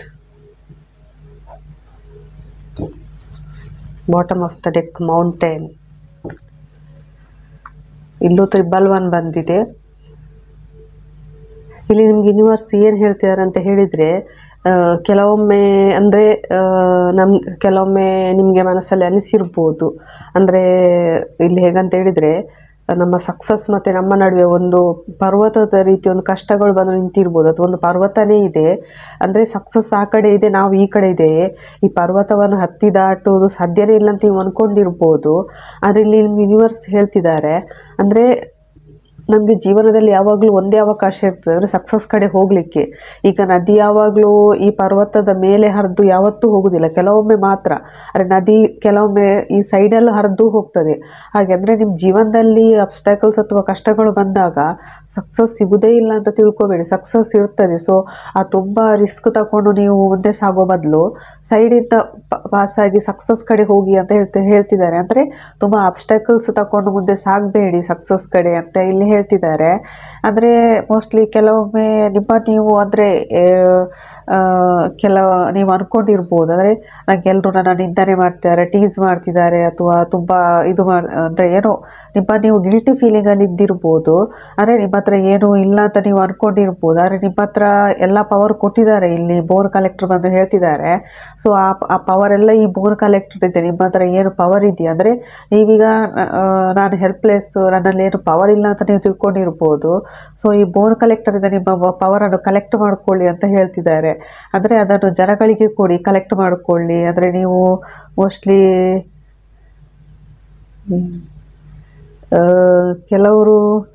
bottom of the deck, mountain. ಇಲ್ಲೂ ತ್ರಿಬಲ್ ಒನ್ ಬಂದಿದೆ. ಇಲ್ಲಿ ನಿಮ್ಗೆ ಯೂನಿವರ್ಸ್ ಏನು ಹೇಳ್ತಿದ್ದಾರೆ ಅಂತ ಹೇಳಿದರೆ, ಕೆಲವೊಮ್ಮೆ ಅಂದರೆ ನಮ್ಮ ಕೆಲವೊಮ್ಮೆ ನಿಮಗೆ ಮನಸ್ಸಲ್ಲಿ ಅನಿಸಿರ್ಬೋದು. ಅಂದರೆ ಇಲ್ಲಿ ಹೇಗಂತ ಹೇಳಿದರೆ, ನಮ್ಮ ಸಕ್ಸಸ್ ಮತ್ತು ನಮ್ಮ ನಡುವೆ ಒಂದು ಪರ್ವತದ ರೀತಿ ಒಂದು ಕಷ್ಟಗಳು ಬಂದು ನಿಂತಿರ್ಬೋದು. ಅಥವಾ ಒಂದು ಪರ್ವತನೇ ಇದೆ, ಅಂದರೆ ಸಕ್ಸಸ್ ಆ ಕಡೆ ಇದೆ, ನಾವು ಈ ಕಡೆ ಇದೆ, ಈ ಪರ್ವತವನ್ನು ಹತ್ತಿ ದಾಟುವುದು ಸಾಧ್ಯನೇ ಇಲ್ಲ ಅಂತ ನೀವು ಅಂದ್ಕೊಂಡಿರ್ಬೋದು. ಆದರೆ ಇಲ್ಲಿ ನಿಮ್ಗೆ ಯೂನಿವರ್ಸ್ ಹೇಳ್ತಿದ್ದಾರೆ, ಅಂದರೆ ನಮಗೆ ಜೀವನದಲ್ಲಿ ಯಾವಾಗಲೂ ಒಂದೇ ಅವಕಾಶ ಇರ್ತದೆ, ಅಂದರೆ ಸಕ್ಸಸ್ ಕಡೆ ಹೋಗಲಿಕ್ಕೆ. ಈಗ ನದಿ ಯಾವಾಗಲೂ ಈ ಪರ್ವತದ ಮೇಲೆ ಹರಿದು ಯಾವತ್ತೂ ಹೋಗೋದಿಲ್ಲ, ಕೆಲವೊಮ್ಮೆ ಮಾತ್ರ. ಅಂದರೆ ನದಿ ಕೆಲವೊಮ್ಮೆ ಈ ಸೈಡಲ್ಲಿ ಹರಿದು ಹೋಗ್ತದೆ. ಹಾಗೆ ಅಂದರೆ ನಿಮ್ಮ ಜೀವನದಲ್ಲಿ ಅಬ್ಸ್ಟ್ಯಾಕಲ್ಸ್ ಅಥವಾ ಕಷ್ಟಗಳು ಬಂದಾಗ ಸಕ್ಸಸ್ ಸಿಗೋದೇ ಇಲ್ಲ ಅಂತ ತಿಳ್ಕೊಬೇಡಿ, ಸಕ್ಸಸ್ ಇರ್ತದೆ. ಸೊ ಆ ತುಂಬ ರಿಸ್ಕ್ ತಗೊಂಡು ನೀವು ಮುಂದೆ ಸಾಗೋ ಬದಲು ಸೈಡಿಂದ ಪಾಸಾಗಿ ಸಕ್ಸಸ್ ಕಡೆ ಹೋಗಿ ಅಂತ ಹೇಳ್ತಾ ಹೇಳ್ತಿದ್ದಾರೆ. ಅಂದರೆ ತುಂಬ ಅಬ್ಸ್ಟ್ಯಾಕಲ್ಸ್ ತಗೊಂಡು ಮುಂದೆ ಸಾಗಬೇಡಿ ಸಕ್ಸಸ್ ಕಡೆ ಅಂತ ಇಲ್ಲಿ ಹೇಳ್ತಿದ್ದಾರೆ. ಅಂದರೆ ಮೋಸ್ಟ್ಲಿ ಕೆಲವೊಮ್ಮೆ ನಿಮ್ಮ ನೀವು ಅಂದರೆ ಕೆಲವು ನೀವು ಅಂದ್ಕೊಂಡಿರ್ಬೋದು, ಅಂದರೆ ನನಗೆಲ್ಲರೂ ನನ್ನ ನಿಂದನೆ ಮಾಡ್ತಿದ್ದಾರೆ, ಟೀಸ್ ಮಾಡ್ತಿದ್ದಾರೆ, ಅಥವಾ ತುಂಬ ಇದು ಮಾಡಿ ಅಂದರೆ ಏನೋ ನಿಮ್ಮ ನೀವು ಗಿಲ್ಟಿ ಫೀಲಿಂಗಲ್ಲಿ ಇದ್ದಿರ್ಬೋದು. ಅಂದರೆ ನಿಮ್ಮ ಹತ್ರ ಏನೂ ಇಲ್ಲ ಅಂತ ನೀವು ಅಂದ್ಕೊಂಡಿರ್ಬೋದು. ಆದರೆ ನಿಮ್ಮ ಹತ್ರ ಎಲ್ಲ ಪವರ್ ಕೊಟ್ಟಿದ್ದಾರೆ. ಇಲ್ಲಿ ಬೋನ್ ಕಲೆಕ್ಟರ್ ಬಂದು ಹೇಳ್ತಿದ್ದಾರೆ. ಸೊ ಆ ಆ ಪವರ್ ಎಲ್ಲ ಈ ಬೋನ್ ಕಲೆಕ್ಟರ್ ಇದೆ. ನಿಮ್ಮ ಹತ್ರ ಏನು ಪವರ್ ಇದೆಯಾ, ಅಂದರೆ ನೀವೀಗ ನಾನು ಹೆಲ್ಪ್ಲೆಸ್, ನನ್ನಲ್ಲಿ ಏನು ಪವರ್ ಇಲ್ಲ ಅಂತ ನೀವು ತಿಳ್ಕೊಂಡಿರ್ಬೋದು. ಸೊ ಈ ಬೋನ್ ಕಲೆಕ್ಟರಿಂದ ನಿಮ್ಮ ಪವರನ್ನು ಕಲೆಕ್ಟ್ ಮಾಡ್ಕೊಳ್ಳಿ ಅಂತ ಹೇಳ್ತಿದ್ದಾರೆ. ಅಂದರೆ ಅದನ್ನು ಜನಗಳಿಗೆ ಕೊಡಿ, ಕಲೆಕ್ಟ್ ಮಾಡಿಕೊಳ್ಳಿ. ಅಂದರೆ ನೀವು ಮೋಸ್ಟ್ಲಿ ಕೆಲವರು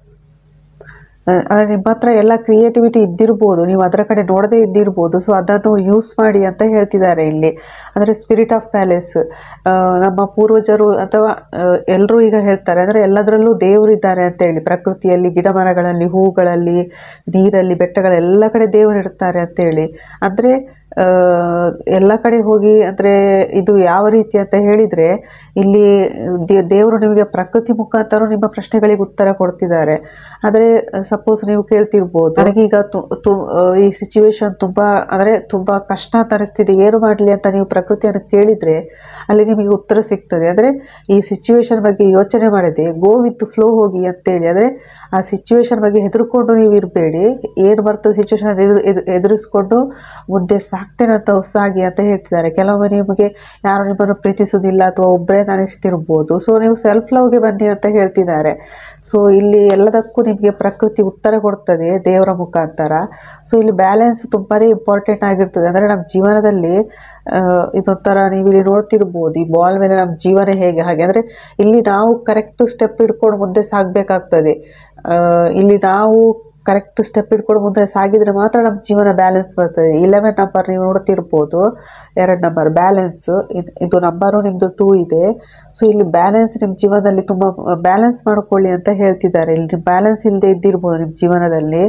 ಅಂದರೆ ನಿಮ್ಮ ಹತ್ರ ಎಲ್ಲ ಕ್ರಿಯೇಟಿವಿಟಿ ಇದ್ದಿರ್ಬೋದು, ನೀವು ಅದರ ಕಡೆ ನೋಡದೇ ಇದ್ದಿರ್ಬೋದು. ಸೊ ಅದನ್ನು ಯೂಸ್ ಮಾಡಿ ಅಂತ ಹೇಳ್ತಿದ್ದಾರೆ ಇಲ್ಲಿ. ಅಂದರೆ ಸ್ಪಿರಿಟ್ ಆಫ್ ಪ್ಯಾಲೇಸ್, ನಮ್ಮ ಪೂರ್ವಜರು ಅಥವಾ ಎಲ್ಲರೂ ಈಗ ಹೇಳ್ತಾರೆ, ಅಂದರೆ ಎಲ್ಲದರಲ್ಲೂ ದೇವರಿದ್ದಾರೆ ಅಂತೇಳಿ. ಪ್ರಕೃತಿಯಲ್ಲಿ, ಗಿಡ ಮರಗಳಲ್ಲಿ, ಹೂಗಳಲ್ಲಿ, ನೀರಲ್ಲಿ, ಬೆಟ್ಟಗಳೆಲ್ಲ ಕಡೆ ದೇವರು ಇರ್ತಾರೆ ಅಂತೇಳಿ. ಅಂದರೆ ಎಲ್ಲ ಕಡೆ ಹೋಗಿ ಅಂದರೆ ಇದು ಯಾವ ರೀತಿ ಅಂತ ಹೇಳಿದರೆ, ಇಲ್ಲಿ ದೇವರು ನಿಮಗೆ ಪ್ರಕೃತಿ ಮುಖಾಂತರ ನಿಮ್ಮ ಪ್ರಶ್ನೆಗಳಿಗೆ ಉತ್ತರ ಕೊಡ್ತಿದ್ದಾರೆ. ಆದರೆ ಸಪೋಸ್ ನೀವು ಕೇಳ್ತಿರ್ಬೋದು, ನನಗೀಗ ತು ಈ ಸಿಚುವೇಶನ್ ತುಂಬ ಅಂದರೆ ತುಂಬ ಕಷ್ಟ ಅಂತ ಅನಿಸ್ತಿದೆ, ಏನು ಮಾಡಲಿ ಅಂತ ನೀವು ಪ್ರಕೃತಿಯನ್ನು ಕೇಳಿದರೆ ಅಲ್ಲಿ ನಿಮಗೆ ಉತ್ತರ ಸಿಗ್ತದೆ. ಅಂದರೆ ಈ ಸಿಚುವೇಶನ್ ಬಗ್ಗೆ ಯೋಚನೆ ಮಾಡದೆ ಗೋ ವಿತ್ ಫ್ಲೋ ಹೋಗಿ ಅಂತೇಳಿ. ಅಂದರೆ ಆ ಸಿಚುವೇಶನ್ ಬಗ್ಗೆ ಹೆದರ್ಕೊಂಡು ನೀವು ಇರಬೇಡಿ, ಏನು ಬರ್ತದೆ ಸಿಚುವೇಶನ್ ಎದುರು ಎದುರಿಸ್ಕೊಂಡು ಮುಂದೆ ಸಾಕ್ತೇನೆ ಅಂತ ಹೊಸಾಗಿ ಅಂತ ಹೇಳ್ತಿದ್ದಾರೆ. ಕೆಲವೊಮ್ಮೆ ನಿಮಗೆ ಯಾರು ನಿಮ್ಮನ್ನು ಪ್ರೀತಿಸೋದಿಲ್ಲ ಅಥವಾ ಒಬ್ಬರೇ ಅನಿಸ್ತಿರ್ಬೋದು. ಸೊ ನೀವು ಸೆಲ್ಫ್ ಲವ್ಗೆ ಬನ್ನಿ ಅಂತ ಹೇಳ್ತಿದ್ದಾರೆ. ಸೊ ಇಲ್ಲಿ ಎಲ್ಲದಕ್ಕೂ ನಿಮಗೆ ಪ್ರಕೃತಿ ಉತ್ತರ ಕೊಡ್ತದೆ ದೇವರ ಮುಖಾಂತರ. ಸೊ ಇಲ್ಲಿ ಬ್ಯಾಲೆನ್ಸ್ ತುಂಬಾ ಇಂಪಾರ್ಟೆಂಟ್ ಆಗಿರ್ತದೆ. ಅಂದರೆ ನಮ್ಮ ಜೀವನದಲ್ಲಿ ಇದೊಂಥರ ನೀವು ಇಲ್ಲಿ ನೋಡ್ತಿರ್ಬೋದು, ಈ ಬಾಲ್ ಮೇಲೆ ನಮ್ಮ ಜೀವನ ಹೇಗೆ ಹಾಗೆ. ಅಂದರೆ ಇಲ್ಲಿ ನಾವು ಕರೆಕ್ಟ್ ಸ್ಟೆಪ್ ಹಿಡ್ಕೊಂಡು ಮುಂದೆ ಸಾಗಬೇಕಾಗ್ತದೆ. ಇಲ್ಲಿ ನಾವು ಕರೆಕ್ಟ್ ಸ್ಟೆಪ್ ಇಟ್ಕೊಂಡು ಮುಂದೆ ಸಾಗಿದರೆ ಮಾತ್ರ ನಮ್ಮ ಜೀವನ ಬ್ಯಾಲೆನ್ಸ್ ಬರ್ತದೆ. ಇಲೆವೆನ್ ನಂಬರ್ ನೀವು ನೋಡ್ತಿರ್ಬೋದು, ಎರಡು ನಂಬರ್ ಬ್ಯಾಲೆನ್ಸ್, ಇದು ಇದು ನಂಬರು ನಿಮ್ಮದು ಟೂ ಇದೆ. ಸೊ ಇಲ್ಲಿ ಬ್ಯಾಲೆನ್ಸ್ ನಿಮ್ಮ ಜೀವನದಲ್ಲಿ ತುಂಬ ಬ್ಯಾಲೆನ್ಸ್ ಮಾಡ್ಕೊಳ್ಳಿ ಅಂತ ಹೇಳ್ತಿದ್ದಾರೆ. ಇಲ್ಲಿ ಬ್ಯಾಲೆನ್ಸ್ ಇಲ್ಲದೆ ಇದ್ದಿರ್ಬೋದು ನಿಮ್ಮ ಜೀವನದಲ್ಲಿ,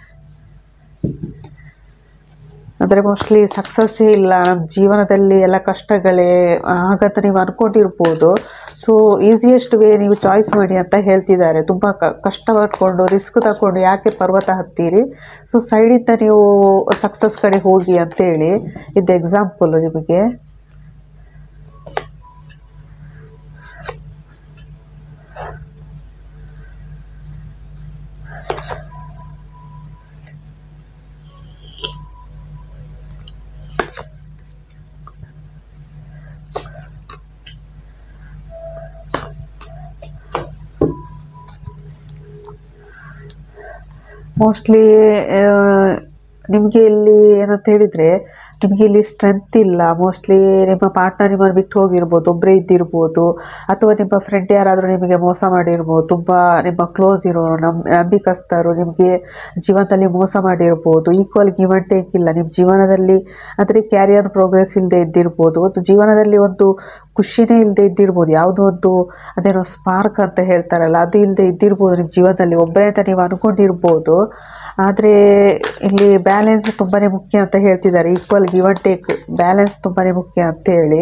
ಅಂದರೆ ಮೋಸ್ಟ್ಲಿ ಸಕ್ಸಸ್ಸೇ ಇಲ್ಲ ನಮ್ಮ ಜೀವನದಲ್ಲಿ, ಎಲ್ಲ ಕಷ್ಟಗಳೇ ಹಾಗಂತ ನೀವು ಅಂದ್ಕೊಂಡಿರ್ಬೋದು. ಸೊ ಈಸಿಯೆಸ್ಟ್ ವೇ ನೀವು ಚಾಯ್ಸ್ ಮಾಡಿ ಅಂತ ಹೇಳ್ತಿದ್ದಾರೆ. ತುಂಬ ಕಷ್ಟ ಮಾಡಿಕೊಂಡು ರಿಸ್ಕ್ ತಗೊಂಡು ಯಾಕೆ ಪರ್ವತ ಹತ್ತೀರಿ, ಸೊ ಸೈಡಿಂದ ನೀವು ಸಕ್ಸಸ್ ಕಡೆ ಹೋಗಿ ಅಂತೇಳಿ ಇದು ಎಕ್ಸಾಂಪಲ್ ನಿಮಗೆ. ಮೋಸ್ಟ್ಲಿ ನಿಮಗೆ ಇಲ್ಲಿ ಏನಂತ ಹೇಳಿದರೆ, ನಿಮಗೆ ಇಲ್ಲಿ ಸ್ಟ್ರೆಂತ್ ಇಲ್ಲ. ಮೋಸ್ಟ್ಲಿ ನಿಮ್ಮ ಪಾರ್ಟ್ನರ್ ನಿಮ್ಮನ್ನು ಬಿಟ್ಟು ಹೋಗಿರ್ಬೋದು, ಒಬ್ಬರೇ ಇದ್ದಿರ್ಬೋದು, ಅಥವಾ ನಿಮ್ಮ ಫ್ರೆಂಡ್ ಯಾರಾದರೂ ನಿಮಗೆ ಮೋಸ ಮಾಡಿರ್ಬೋದು. ತುಂಬ ನಿಮ್ಮ ಕ್ಲೋಸ್ ಇರೋರು, ನಮ್ಮ ನಂಬಿಕಸ್ಥರು ನಿಮಗೆ ಜೀವನದಲ್ಲಿ ಮೋಸ ಮಾಡಿರ್ಬೋದು. ಈಕ್ವಲ್ ಗಿವ್ ಆ್ಯಂಡ್ ಟೇಕ್ ಇಲ್ಲ ನಿಮ್ಮ ಜೀವನದಲ್ಲಿ, ಅಂದರೆ ಕ್ಯಾರಿಯರ್ ಪ್ರೋಗ್ರೆಸ್ ಇಲ್ಲದೆ ಇದ್ದಿರ್ಬೋದು. ಒಂದು ಜೀವನದಲ್ಲಿ ಒಂದು ಖುಷಿನೇ ಇಲ್ಲದೆ ಇದ್ದಿರ್ಬೋದು, ಯಾವುದೋ ಒಂದು ಅದೇನೋ ಸ್ಪಾರ್ಕ್ ಅಂತ ಹೇಳ್ತಾರಲ್ಲ, ಅದು ಇಲ್ಲದೆ ಇದ್ದಿರ್ಬೋದು ನಿಮ್ಮ ಜೀವನದಲ್ಲಿ, ಒಬ್ಬರೇ ಅಂತ ನೀವು ಅಂದ್ಕೊಂಡಿರ್ಬೋದು. ಆದರೆ ಇಲ್ಲಿ ಬ್ಯಾಲೆನ್ಸ್ ತುಂಬಾ ಮುಖ್ಯ ಅಂತ ಹೇಳ್ತಿದ್ದಾರೆ. Equal give and take, balance ತುಂಬಾ ಮುಖ್ಯ ಅಂತೇಳಿ.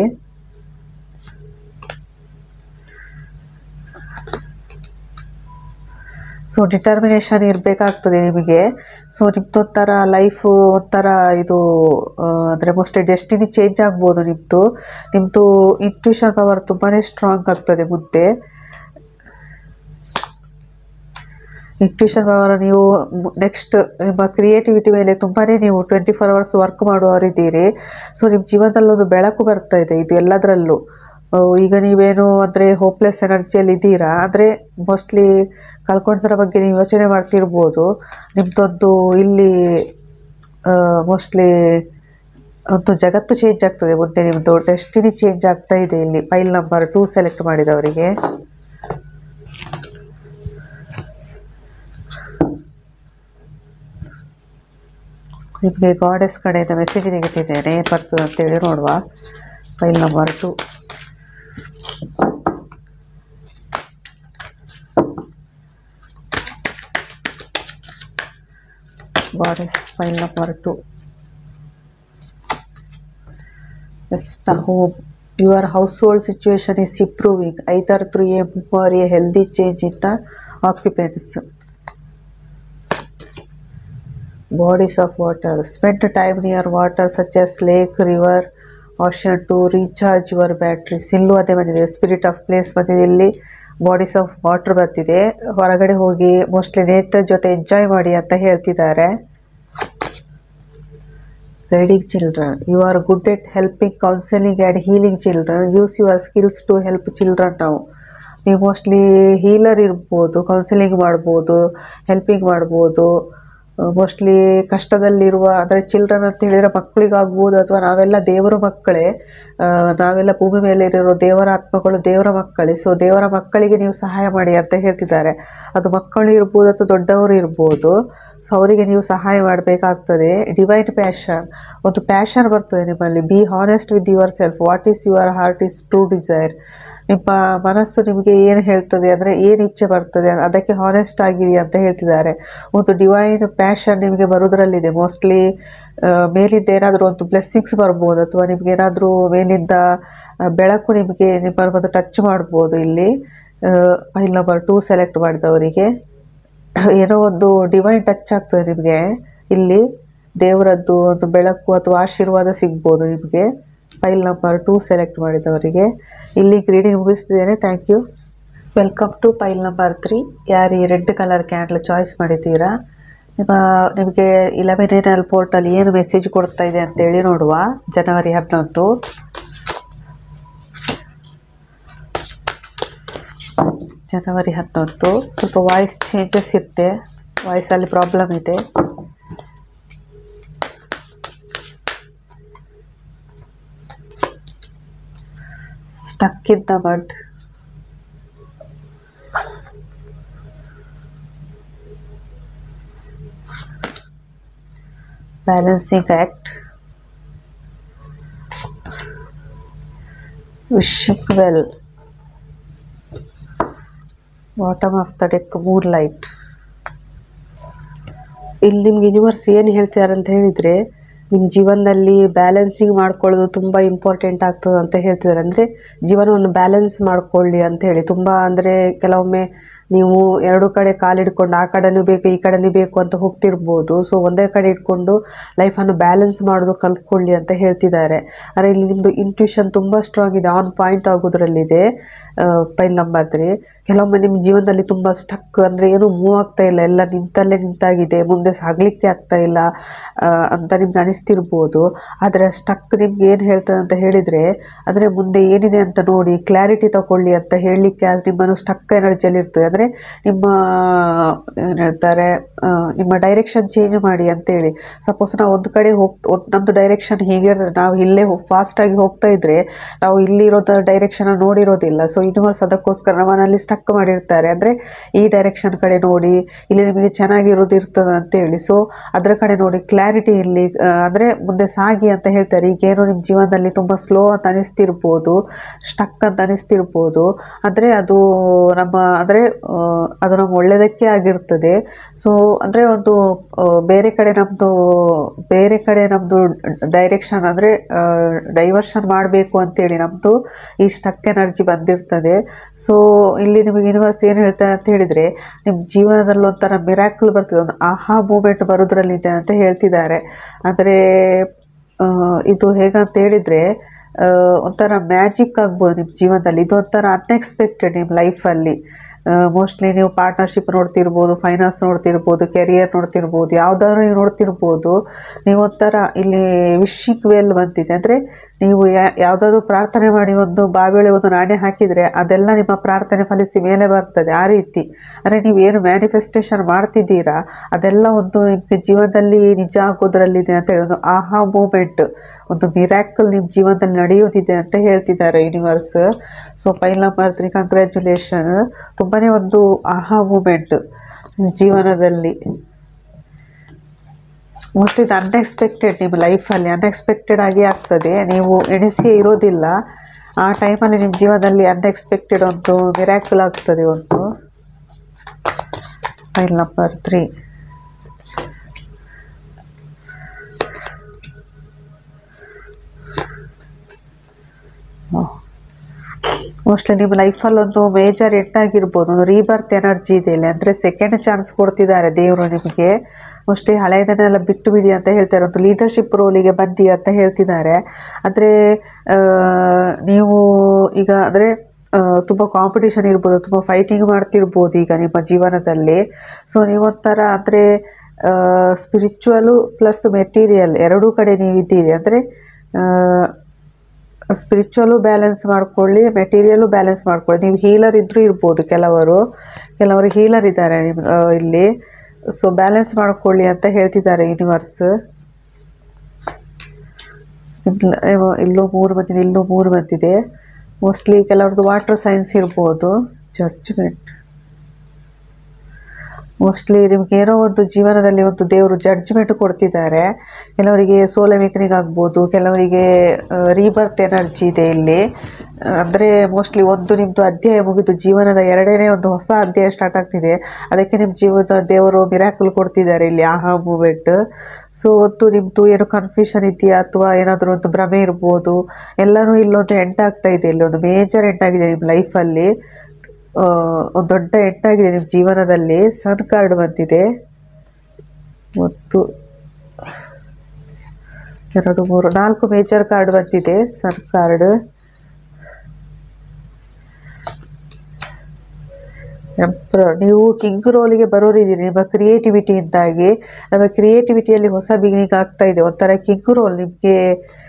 ಸೊ ಡಿಟರ್ಮಿನೇಷನ್ ಇರಬೇಕಾಗ್ತದೆ ನಿಮಗೆ. ಸೊ ನಿಮ್ದೊಂಥರ ಲೈಫು ಒಂಥರ ಇದು ಅಂದರೆ ಮೋಸ್ಟ್ಲಿ ಡೆಸ್ಟಿನಿ ಚೇಂಜ್ ಆಗ್ಬೋದು ನಿಮ್ಮದು. ನಿಮ್ಮದು ಇಂಟ್ಯೂಷನ್ ಪವರ್ ತುಂಬಾ ಸ್ಟ್ರಾಂಗ್ ಆಗ್ತದೆ ಮುಂದೆ. ಇಂಟ್ಯೂಷನ್ ಪವರ್ ನೀವು ನೆಕ್ಸ್ಟ್ ನಿಮ್ಮ ಕ್ರಿಯೇಟಿವಿಟಿ ಮೇಲೆ ತುಂಬಾ ನೀವು ಟ್ವೆಂಟಿ ಫೋರ್ ಅವರ್ಸ್ ವರ್ಕ್ ಮಾಡುವವರಿದ್ದೀರಿ. ಸೊ ನಿಮ್ಮ ಜೀವನದಲ್ಲಿ ಒಂದು ಬೆಳಕು ಬರ್ತಾ ಇದೆ ಇದು ಎಲ್ಲದರಲ್ಲೂ. ಈಗ ನೀವೇನು ಅಂದರೆ ಹೋಪ್ಲೆಸ್ ಎನರ್ಜಿಯಲ್ಲಿ ಇದ್ದೀರಾ, ಅಂದರೆ ಮೋಸ್ಟ್ಲಿ ಕಳ್ಕೊಂಡರ ಬಗ್ಗೆ ನೀವು ಯೋಚನೆ ಮಾಡ್ತಿರ್ಬೋದು. ನಿಮ್ಮದೊಂದು ಇಲ್ಲಿ ಮೋಸ್ಟ್ಲಿ ಒಂದು ಜಗತ್ತು ಚೇಂಜ್ ಆಗ್ತದೆ ಮುಂದೆ, ನಿಮ್ಮದು ಡೆಸ್ಟಿನಿ ಚೇಂಜ್ ಆಗ್ತಾ ಇದೆ. ಇಲ್ಲಿ ಫೈಲ್ ನಂಬರ್ ಟೂ ಸೆಲೆಕ್ಟ್ ಮಾಡಿದವರಿಗೆ ನಿಮಗೆ ಗಾಡೆಸ್ ಕಡೆಯಿಂದ ಮೆಸೇಜ್ ತೆಗಿತಿದ್ದೇನೆ, ಏನು ಬರ್ತದೆ ಅಂತೇಳಿ ನೋಡುವ. Pile number two, goddess pile number two. Best home. Your household situation is improving either through a move or a healthy change in the occupants. Bodies of water. Spend time near water such as lake, river, ocean to recharge your batteries. ಇಲ್ಲೂ ಅದೇ ಬಂದಿದೆ, spirit of place ಬಂದಿದೆ, ಇಲ್ಲಿ bodies of water ಬರ್ತಿದೆ. ಹೊರಗಡೆ ಹೋಗಿ mostly nature ಜೊತೆ enjoy ಮಾಡಿ ಅಂತ ಹೇಳ್ತಿದ್ದಾರೆ. Guiding children. You are good at helping, counseling and healing children. Use your skills to help children now. ನೀವು ಮೋಸ್ಟ್ಲಿ ಹೀಲರ್ ಇರ್ಬೋದು, ಕೌನ್ಸಿಲಿಂಗ್ ಮಾಡ್ಬೋದು, ಹೆಲ್ಪಿಂಗ್ ಮಾಡ್ಬೋದು. ಮೋಸ್ಟ್ಲಿ ಕಷ್ಟದಲ್ಲಿರುವ ಅಂದರೆ ಚಿಲ್ಡ್ರನ್ ಅಂತ ಹೇಳಿದರೆ ಮಕ್ಕಳಿಗಾಗ್ಬೋದು, ಅಥವಾ ನಾವೆಲ್ಲ ದೇವರ ಮಕ್ಕಳೇ, ನಾವೆಲ್ಲ ಭೂಮಿ ಮೇಲೆ ಇರೋ ದೇವರ ಆತ್ಮಗಳು, ದೇವರ ಮಕ್ಕಳೇ. ಸೊ ದೇವರ ಮಕ್ಕಳಿಗೆ ನೀವು ಸಹಾಯ ಮಾಡಿ ಅಂತ ಹೇಳ್ತಿದ್ದಾರೆ. ಅದು ಮಕ್ಕಳು ಇರ್ಬೋದು ಅಥವಾ ದೊಡ್ಡವರು ಇರ್ಬೋದು. ಸೊ ಅವರಿಗೆ ನೀವು ಸಹಾಯ ಮಾಡಬೇಕಾಗ್ತದೆ. ಡಿವೈನ್ ಪ್ಯಾಷನ್, ಒಂದು ಪ್ಯಾಷನ್ ಬರ್ತದೆ ನಿಮ್ಮಲ್ಲಿ. Be honest with yourself. What is your heart is true desire. ನಿಮ್ಮ ಮನಸ್ಸು ನಿಮಗೆ ಏನು ಹೇಳ್ತದೆ, ಅಂದರೆ ಏನು ಇಚ್ಛೆ ಬರ್ತದೆ ಅದಕ್ಕೆ ಹಾನೆಸ್ಟ್ ಆಗಿರಿ ಅಂತ ಹೇಳ್ತಿದ್ದಾರೆ. ಒಂದು ಡಿವೈನ್ ಪ್ಯಾಷನ್ ನಿಮಗೆ ಬರೋದ್ರಲ್ಲಿದೆ. ಮೋಸ್ಟ್ಲಿ ಮೇಲಿಂದ ಏನಾದರೂ ಒಂದು ಬ್ಲೆಸ್ಸಿಂಗ್ಸ್ ಬರ್ಬೋದು, ಅಥವಾ ನಿಮ್ಗೆ ಏನಾದರೂ ಮೇಲಿಂದ ಬೆಳಕು ನಿಮಗೆ ನಿಮ್ಮನ್ನು ಒಂದು ಟಚ್ ಮಾಡ್ಬೋದು. ಇಲ್ಲಿ ಫೈಲ್ ನಂಬರ್ ಟೂ ಸೆಲೆಕ್ಟ್ ಮಾಡಿದವರಿಗೆ ಏನೋ ಒಂದು ಡಿವೈನ್ ಟಚ್ ಆಗ್ತದೆ ನಿಮಗೆ. ಇಲ್ಲಿ ದೇವರದ್ದು ಒಂದು ಬೆಳಕು ಅಥವಾ ಆಶೀರ್ವಾದ ಸಿಗ್ಬೋದು ನಿಮಗೆ. ಫೈಲ್ ನಂಬರ್ ಟೂ ಸೆಲೆಕ್ಟ್ ಮಾಡಿದವರಿಗೆ ಇಲ್ಲಿ ರೀಡಿಂಗ್ ಮುಗಿಸ್ತಿದ್ದೇನೆ. Thank you. Welcome to pile number three. ಯಾರು ಈ ರೆಡ್ ಕಲರ್ ಕ್ಯಾಂಡಲ್ ಚಾಯ್ಸ್ ಮಾಡಿದ್ದೀರಾ, ನಿಮ್ಮ ನಿಮಗೆ ಇಲೆವೆನ್ ಏನಲ್ಲಿ ಪೋರ್ಟಲ್ ಏನು ಮೆಸೇಜ್ ಕೊಡ್ತಾ ಇದೆ ಅಂತೇಳಿ ನೋಡುವ. ಜನವರಿ ಹನ್ನೊಂದು ಜನವರಿ ಹನ್ನೊಂದು ಸ್ವಲ್ಪ ವಾಯ್ಸ್ ಚೇಂಜಸ್ ಇರುತ್ತೆ, ವಾಯ್ಸಲ್ಲಿ ಪ್ರಾಬ್ಲಮ್ ಇದೆ. Stuck in the mud. Balancing act, wishing well, bottom of the deck moon light. ಇಲ್ಲಿ ನಿಮ್ಗೆ ಯೂನಿವರ್ಸ್ ಏನು ಹೇಳ್ತಿದ್ದಾರೆ ಅಂತ ಹೇಳಿದರೆ, ನಿಮ್ಮ ಜೀವನದಲ್ಲಿ ಬ್ಯಾಲೆನ್ಸಿಂಗ್ ಮಾಡ್ಕೊಳ್ಳೋದು ತುಂಬ ಇಂಪಾರ್ಟೆಂಟ್ ಆಗ್ತದೆ ಅಂತ ಹೇಳ್ತಿದ್ದಾರೆ. ಅಂದರೆ ಜೀವನವನ್ನು ಬ್ಯಾಲೆನ್ಸ್ ಮಾಡ್ಕೊಳ್ಳಿ ಅಂತ ಹೇಳಿ. ತುಂಬ ಅಂದರೆ ಕೆಲವೊಮ್ಮೆ ನೀವು ಎರಡು ಕಡೆ ಕಾಲಿಡ್ಕೊಂಡು ಆ ಕಡೆನೂ ಬೇಕು ಈ ಕಡೆನೂ ಬೇಕು ಅಂತ ಹೋಗ್ತಿರ್ಬೋದು. ಸೊ ಒಂದೇ ಕಡೆ ಇಟ್ಕೊಂಡು ಲೈಫನ್ನು ಬ್ಯಾಲೆನ್ಸ್ ಮಾಡೋದು ಕಲ್ತ್ಕೊಳ್ಳಿ ಅಂತ ಹೇಳ್ತಿದ್ದಾರೆ. ಆದರೆ ಇಲ್ಲಿ ನಿಮ್ಮದು ಇಂಟ್ಯೂಷನ್ ತುಂಬ ಸ್ಟ್ರಾಂಗ್ ಇದೆ, ಆನ್ ಪಾಯಿಂಟ್ ಆಗೋದ್ರಲ್ಲಿದೆ. ಪೈಲ್ ನಂಬರ್ ತ್ರೀ, ಕೆಲವೊಮ್ಮೆ ನಿಮ್ಮ ಜೀವನದಲ್ಲಿ ತುಂಬ ಸ್ಟಕ್, ಅಂದರೆ ಏನೂ ಮೂವ್ ಆಗ್ತಾ ಇಲ್ಲ, ಎಲ್ಲ ನಿಂತಲ್ಲೇ ನಿಂತಾಗಿದೆ, ಮುಂದೆ ಸಾಗಲಿಕ್ಕೆ ಆಗ್ತಾ ಇಲ್ಲ ಅಂತ ನಿಮ್ಗೆ ಅನಿಸ್ತಿರ್ಬೋದು. ಆದರೆ ಸ್ಟಕ್ ನಿಮ್ಗೆ ಏನು ಹೇಳ್ತದೆ ಅಂತ ಹೇಳಿದರೆ, ಅಂದರೆ ಮುಂದೆ ಏನಿದೆ ಅಂತ ನೋಡಿ ಕ್ಲಾರಿಟಿ ತಗೊಳ್ಳಿ ಅಂತ ಹೇಳಲಿಕ್ಕೆ ನಿಮ್ಮನ್ನು ಸ್ಟಕ್ ಎನರ್ಜಿಯಲ್ಲಿ ಇರ್ತದೆ. ಅಂದರೆ ನಿಮ್ಮ ಏನು ಹೇಳ್ತಾರೆ, ನಿಮ್ಮ ಡೈರೆಕ್ಷನ್ ಚೇಂಜ್ ಮಾಡಿ ಅಂತೇಳಿ. ಸಪೋಸ್ ನಾವು ಒಂದು ಕಡೆ ಹೋಗ್ ನಮ್ಮದು ಡೈರೆಕ್ಷನ್ ಹೀಗೆ, ನಾವು ಇಲ್ಲೇ ಫಾಸ್ಟಾಗಿ ಹೋಗ್ತಾ ಇದ್ದರೆ ನಾವು ಇಲ್ಲಿರೋದು ಡೈರೆಕ್ಷನ್ ನೋಡಿರೋದಿಲ್ಲ. ಸೊ ಯೂನಿವರ್ಸ್ ಅದಕ್ಕೋಸ್ಕರ ನಮ್ಮಲ್ಲಿ ಸ್ಟಕ್ ಮಾಡಿರ್ತಾರೆ. ಅಂದರೆ ಈ ಡೈರೆಕ್ಷನ್ ಕಡೆ ನೋಡಿ, ಇಲ್ಲಿ ನಿಮಗೆ ಚೆನ್ನಾಗಿರೋದು ಇರ್ತದೆ ಅಂತೇಳಿ. ಸೊ ಅದರ ಕಡೆ ನೋಡಿ, ಕ್ಲಾರಿಟಿ ಇರಲಿ, ಅಂದರೆ ಮುಂದೆ ಸಾಗಿ ಅಂತ ಹೇಳ್ತಾರೆ. ಈಗೇನೋ ನಿಮ್ಮ ಜೀವನದಲ್ಲಿ ತುಂಬ ಸ್ಲೋ ಅಂತ ಅನಿಸ್ತಿರ್ಬೋದು, ಸ್ಟಕ್ ಅಂತ ಅನಿಸ್ತಿರ್ಬೋದು. ಅಂದರೆ ಅದು ನಮ್ಮ ಅಂದರೆ ಅದು ನಮ್ಮ ಒಳ್ಳೆಯದಕ್ಕೆ ಆಗಿರ್ತದೆ. ಸೊ ಅಂದರೆ ಒಂದು ಬೇರೆ ಕಡೆ ನಮ್ಮದು ಬೇರೆ ಕಡೆ ನಮ್ಮದು ಡೈರೆಕ್ಷನ್ ಅಂದರೆ ಡೈವರ್ಷನ್ ಮಾಡಬೇಕು ಅಂತೇಳಿ ನಮ್ಮದು ಈ ಸ್ಟಕ್ ಎನರ್ಜಿ ಬಂದಿರ್ತದೆ. ಸೊ ಇಲ್ಲಿ ನಿಮಗೆ ಯೂನಿವರ್ಸ್ ಏನು ಹೇಳ್ತಾರೆ ಅಂತ ಹೇಳಿದರೆ, ನಿಮ್ಮ ಜೀವನದಲ್ಲಿ ಒಂಥರ ಮಿರಾಕಲ್ ಬರ್ತದೆ, ಒಂದು ಆಹಾ ಮೂಮೆಂಟ್ ಬರೋದ್ರಲ್ಲಿದೆ ಅಂತ ಹೇಳ್ತಿದ್ದಾರೆ. ಅಂದರೆ ಇದು ಹೇಗಂತ ಹೇಳಿದರೆ, ಒಂಥರ ಮ್ಯಾಜಿಕ್ ಆಗ್ಬೋದು ನಿಮ್ಮ ಜೀವನದಲ್ಲಿ. ಇದು ಒಂಥರ ಅನ್ಎಕ್ಸ್ಪೆಕ್ಟೆಡ್ ನಿಮ್ಮ ಲೈಫಲ್ಲಿ. ಮೋಸ್ಟ್ಲಿ ನೀವು ಪಾರ್ಟ್ನರ್ಶಿಪ್ ನೋಡ್ತಿರ್ಬೋದು, ಫೈನಾನ್ಸ್ ನೋಡ್ತಿರ್ಬೋದು, ಕೆರಿಯರ್ ನೋಡ್ತಿರ್ಬೋದು, ಯಾವುದಾದ್ರೂ ನೀವು ನೋಡ್ತಿರ್ಬೋದು. ನೀವು ಒಂಥರ ಇಲ್ಲಿ ವಿಶಿಂಗ್ ವೆಲ್ ಬಂದಿದೆ. ಅಂದರೆ ನೀವು ಯಾವುದಾದ್ರೂ ಪ್ರಾರ್ಥನೆ ಮಾಡಿ ಒಂದು ಬಾವಿಯೊಳಗೆ ಒಂದು ನಾಣ್ಯ ಹಾಕಿದರೆ ಅದೆಲ್ಲ ನಿಮ್ಮ ಪ್ರಾರ್ಥನೆ ಫಲಿಸಿ ಮೇಲೆ ಬರ್ತದೆ. ಆ ರೀತಿ ಅಂದರೆ ನೀವು ಏನು ಮ್ಯಾನಿಫೆಸ್ಟೇಷನ್ ಮಾಡ್ತಿದ್ದೀರಾ ಅದೆಲ್ಲ ಒಂದು ನಿಮಗೆ ಜೀವನದಲ್ಲಿ ನಿಜ ಆಗೋದ್ರಲ್ಲಿದೆ ಅಂತ ಹೇಳಿ ಒಂದು ಆಹಾ ಮೂಮೆಂಟ್, ಒಂದು ಮಿರಾಕಲ್ ನಿಮ್ಮ ಜೀವನದಲ್ಲಿ ನಡೆಯೋದಿದೆ ಅಂತ ಹೇಳ್ತಿದ್ದಾರೆ universe. So pile number three, congratulation. ತುಂಬಾ ಒಂದು ಆಹಾ ಮೂಮೆಂಟ್ ಜೀವನದಲ್ಲಿ. ಮೋಸ್ಟ್ಲಿ ಇದು ಅನ್ಎಕ್ಸ್ಪೆಕ್ಟೆಡ್ ನಿಮ್ಮ ಲೈಫಲ್ಲಿ, ಅನ್ಎಕ್ಸ್ಪೆಕ್ಟೆಡ್ ಆಗಿ ಆಗ್ತದೆ. ನೀವು ಎಣಿಸಿ ಇರೋದಿಲ್ಲ, ಆ ಟೈಮಲ್ಲಿ ನಿಮ್ಮ ಜೀವನದಲ್ಲಿ ಅನ್ಎಕ್ಸ್ಪೆಕ್ಟೆಡ್ ಒಂದು ಮಿರಾಕಲ್ ಆಗ್ತದೆ ಒಂದು. ಫೈಲ್ ನಂಬರ್ ತ್ರೀ, ಮೋಸ್ಟ್ಲಿ ನಿಮ್ಮ ಲೈಫಲ್ಲಿ ಒಂದು ಮೇಜರ್ ಎಂಟಾಗಿರ್ಬೋದು, ಒಂದು ರೀಬರ್ತ್ ಎನರ್ಜಿ ಇದೆ ಇಲ್ಲಿ. ಅಂದರೆ ಸೆಕೆಂಡ್ ಚಾನ್ಸ್ ಕೊಡ್ತಿದ್ದಾರೆ ದೇವರು ನಿಮಗೆ. ಮೋಸ್ಟ್ಲಿ ಹಳೆಯದನ್ನೆಲ್ಲ ಬಿಟ್ಟು ಬಿಡಿ ಅಂತ ಹೇಳ್ತಾರೆ, ಒಂದು ಲೀಡರ್ಶಿಪ್ ರೋಲಿಗೆ ಬನ್ನಿ ಅಂತ ಹೇಳ್ತಿದ್ದಾರೆ. ಅಂದರೆ ನೀವು ಈಗ ಅಂದರೆ ತುಂಬ ಕಾಂಪಿಟೇಷನ್ ಇರ್ಬೋದು, ತುಂಬ ಫೈಟಿಂಗ್ ಮಾಡ್ತಿರ್ಬೋದು ಈಗ ನಿಮ್ಮ ಜೀವನದಲ್ಲಿ. ಸೊ ನೀವೊಂಥರ ಅಂದರೆ ಸ್ಪಿರಿಚುವಲು ಪ್ಲಸ್ ಮೆಟೀರಿಯಲ್ ಎರಡೂ ಕಡೆ ನೀವಿದ್ದೀರಿ. ಅಂದರೆ ಸ್ಪಿರಿಚುವಲು ಬ್ಯಾಲೆನ್ಸ್ ಮಾಡ್ಕೊಳ್ಳಿ, ಮೆಟೀರಿಯಲು ಬ್ಯಾಲೆನ್ಸ್ ಮಾಡ್ಕೊಳ್ಳಿ. ನೀವು ಹೀಲರ್ ಇದ್ದರೂ ಇರ್ಬೋದು, ಕೆಲವರು ಕೆಲವರು ಹೀಲರ್ ಇದ್ದಾರೆ ನಿಮ್ಮ ಇಲ್ಲಿ. ಸೊ ಬ್ಯಾಲೆನ್ಸ್ ಮಾಡ್ಕೊಳ್ಳಿ ಅಂತ ಹೇಳ್ತಿದ್ದಾರೆ ಯೂನಿವರ್ಸ್. ಇಲ್ಲೂ ಮೂರು ಬಂದಿದೆ, ಇಲ್ಲೂ ಮೂರು ಬಂದಿದೆ. ಮೋಸ್ಟ್ಲಿ ಕೆಲವ್ರದ್ದು ವಾಟರ್ ಸೈನ್ಸ್ ಇರ್ಬೋದು. ಜಡ್ಜ್ಮೆಂಟ್, ಮೋಸ್ಟ್ಲಿ ನಿಮ್ಗೇನೋ ಒಂದು ಜೀವನದಲ್ಲಿ ಒಂದು ದೇವರು ಜಡ್ಜ್ಮೆಂಟ್ ಕೊಡ್ತಿದ್ದಾರೆ. ಕೆಲವರಿಗೆ ಸೋಲ್ ಅವೇಕನಿಂಗ್ ಆಗ್ಬೋದು, ಕೆಲವರಿಗೆ ರೀಬರ್ತ್ ಎನರ್ಜಿ ಇದೆ ಇಲ್ಲಿ. ಅಂದರೆ ಮೋಸ್ಟ್ಲಿ ಒಂದು ನಿಮ್ಮದು ಅಧ್ಯಾಯ ಮುಗಿದು ಜೀವನದ ಎರಡನೇ ಒಂದು ಹೊಸ ಅಧ್ಯಾಯ ಸ್ಟಾರ್ಟ್ ಆಗ್ತಿದೆ. ಅದಕ್ಕೆ ನಿಮ್ಮ ಜೀವನದ ದೇವರು ಮಿರಾಕಲ್ ಕೊಡ್ತಿದ್ದಾರೆ ಇಲ್ಲಿ, ಆಹಾ ಮೂಮೆಂಟ್. ಸೊ ಒಂದು ನಿಮ್ಮದು ಏನೋ ಕನ್ಫ್ಯೂಷನ್ ಇದೆಯಾ ಅಥವಾ ಏನಾದರೂ ಒಂದು ಭ್ರಮೆ ಇರ್ಬೋದು, ಎಲ್ಲನೂ ಇಲ್ಲೊಂದು ಎಂಟಾಗ್ತಾ ಇದೆ. ಇಲ್ಲಿ ಒಂದು ಮೇಜರ್ ಎಂಟಾಗಿದೆ ನಿಮ್ಮ ಲೈಫಲ್ಲಿ, ಒಂದು ದೊಡ್ಡ ಎಂಟಾಗಿದೆ ನಿಮ್ಮ ಜೀವನದಲ್ಲಿ. ಸನ್ ಕಾರ್ಡ್ ಬಂದಿದೆ, ಮತ್ತು ಎರಡು ಮೂರು ನಾಲ್ಕು ಮೇಜರ್ ಕಾರ್ಡ್ ಬಂದಿದೆ. Sun card, emperor. ನೀವು ಕಿಂಗ್ ರೋಲಿಗೆ ಬರೋರಿದ್ದೀರಿ ನಿಮ್ಮ ಕ್ರಿಯೇಟಿವಿಟಿಯಿಂದಾಗಿ. ನಮ್ಮ ಕ್ರಿಯೇಟಿವಿಟಿಯಲ್ಲಿ ಹೊಸ ಬಿಗಿನಿಂಗ್ ಆಗ್ತಾ ಇದೆ. ಒಂಥರ ಕಿಂಗ್ ರೋಲ್ ನಿಮಗೆ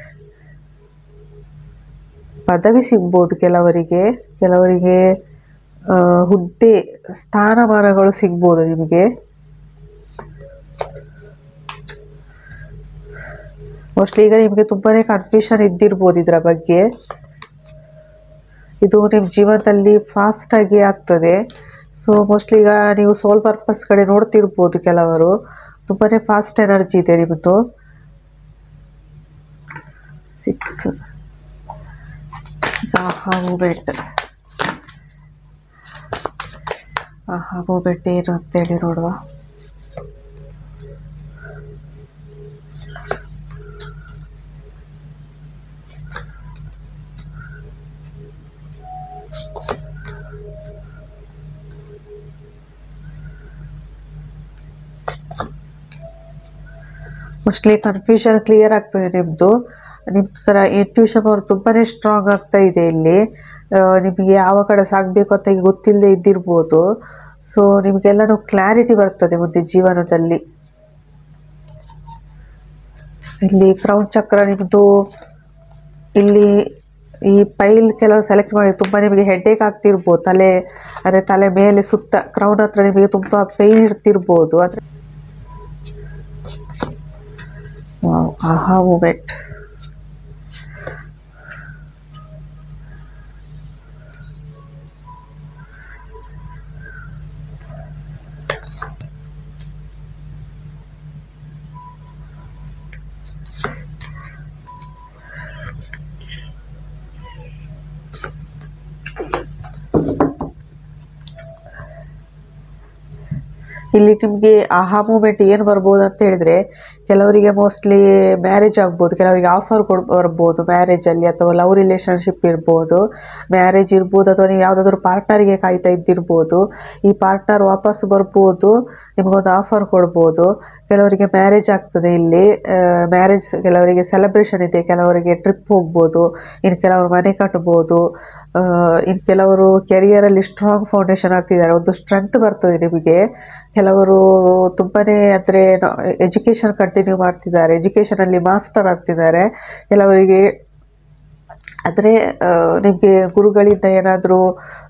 ಪದವಿ ಸಿಗ್ಬೋದು, ಕೆಲವರಿಗೆ ಕೆಲವರಿಗೆ ಹುದ್ದೆ ಸ್ಥಾನಮಾನಗಳು ಸಿಗ್ಬೋದು ನಿಮಗೆ. ಮೋಸ್ಟ್ಲಿ ಈಗ ನಿಮಗೆ ತುಂಬಾ ಕನ್ಫ್ಯೂಷನ್ ಇದ್ದಿರ್ಬೋದು ಇದರ ಬಗ್ಗೆ. ಇದು ನಿಮ್ಮ ಜೀವನದಲ್ಲಿ ಫಾಸ್ಟಾಗಿ ಆಗ್ತದೆ. ಸೊ ಮೋಸ್ಟ್ಲಿ ಈಗ ನೀವು ಸೋಲ್ ಪರ್ಪಸ್ ಕಡೆ ನೋಡ್ತಿರ್ಬೋದು ಕೆಲವರು. ತುಂಬಾ ಫಾಸ್ಟ್ ಎನರ್ಜಿ ಇದೆ ನಿಮ್ಮದು. ಸಿಕ್ಸ್ ಆಹಾ ಮೂಮೆಂಟ್. ಆಹಾ ಮೂಮೆಂಟ್ ಏನು ಅಂತೇಳಿ ನೋಡುವ. ಮೋಸ್ಟ್ಲಿ ಕನ್ಫ್ಯೂಷನ್ ಕ್ಲಿಯರ್ ಆಗ್ತದೆ ನಿಮ್ಮದು. ನಿಮ್ಮ ಥರ ಇಂಟ್ಯೂಷನ್ ಅವ್ರು ತುಂಬಾ ಸ್ಟ್ರಾಂಗ್ ಆಗ್ತಾ ಇದೆ ಇಲ್ಲಿ. ನಿಮಗೆ ಯಾವ ಕಡೆ ಸಾಗಬೇಕು ಅಂತ ಈಗ ಗೊತ್ತಿಲ್ಲದೆ ಇದ್ದಿರ್ಬೋದು. ಸೊ ನಿಮಗೆಲ್ಲನೂ ಕ್ಲಾರಿಟಿ ಬರ್ತದೆ ಮುಂದೆ ಜೀವನದಲ್ಲಿ. ಇಲ್ಲಿ ಕ್ರೌನ್ ಚಕ್ರ ನಿಮ್ಮದು, ಇಲ್ಲಿ ಈ ಪೈಲ್ ಕೆಲವು ಸೆಲೆಕ್ಟ್ ಮಾಡಿ ತುಂಬ ನಿಮಗೆ ಹೆಡ್ಡೇಕ್ ಆಗ್ತಿರ್ಬೋದು. ತಲೆ ಅಂದರೆ ತಲೆ ಮೇಲೆ ಸುತ್ತ ಕ್ರೌನ್ ಹತ್ರ ನಿಮಗೆ ತುಂಬ ಪೈನ್ ಇಡ್ತಿರ್ಬೋದು. ಆದರೆ ಆಹಾ ಮೂಮೆಂಟ್. ಇಲ್ಲಿ ನಿಮಗೆ ಆಹಾ ಮೂಮೆಂಟ್ ಏನು ಬರ್ಬೋದು ಅಂತ ಹೇಳಿದ್ರೆ, ಕೆಲವರಿಗೆ ಮೋಸ್ಟ್ಲಿ ಮ್ಯಾರೇಜ್ ಆಗ್ಬೋದು, ಕೆಲವರಿಗೆ ಆಫರ್ ಕೊಡ್ ಬರ್ಬೋದು ಮ್ಯಾರೇಜಲ್ಲಿ, ಅಥವಾ ಲವ್ ರಿಲೇಷನ್ಶಿಪ್ ಇರ್ಬೋದು, ಮ್ಯಾರೇಜ್ ಇರ್ಬೋದು, ಅಥವಾ ನೀವು ಯಾವುದಾದ್ರೂ ಪಾರ್ಟ್ನರಿಗೆ ಕಾಯ್ತಾ ಇದ್ದಿರ್ಬೋದು. ಈ ಪಾರ್ಟ್ನರ್ ವಾಪಸ್ ಬರ್ಬೋದು, ನಿಮಗೊಂದು ಆಫರ್ ಕೊಡ್ಬೋದು. ಕೆಲವರಿಗೆ ಮ್ಯಾರೇಜ್ ಆಗ್ತದೆ ಇಲ್ಲಿ. ಮ್ಯಾರೇಜ್ ಕೆಲವರಿಗೆ ಸೆಲೆಬ್ರೇಷನ್ ಇದೆ, ಕೆಲವರಿಗೆ ಟ್ರಿಪ್ ಹೋಗ್ಬೋದು, ಇನ್ನು ಕೆಲವರು ಮನೆ ಕಟ್ಬೋದು, ಇನ್ನು ಕೆಲವರು ಕೆರಿಯರಲ್ಲಿ ಸ್ಟ್ರಾಂಗ್ ಫೌಂಡೇಶನ್ ಆಗ್ತಿದ್ದಾರೆ, ಒಂದು ಸ್ಟ್ರೆಂತ್ ಬರ್ತದೆ ನಿಮಗೆ. ಕೆಲವರು ತುಂಬಾ ಅಂದರೆ ಎಜುಕೇಷನ್ ಕಂಟಿನ್ಯೂ ಮಾಡ್ತಿದ್ದಾರೆ, ಎಜುಕೇಷನಲ್ಲಿ ಮಾಸ್ಟರ್ ಆಗ್ತಿದ್ದಾರೆ. ಕೆಲವರಿಗೆ ಅಂದರೆ ನಿಮಗೆ ಗುರುಗಳಿಂದ ಏನಾದರೂ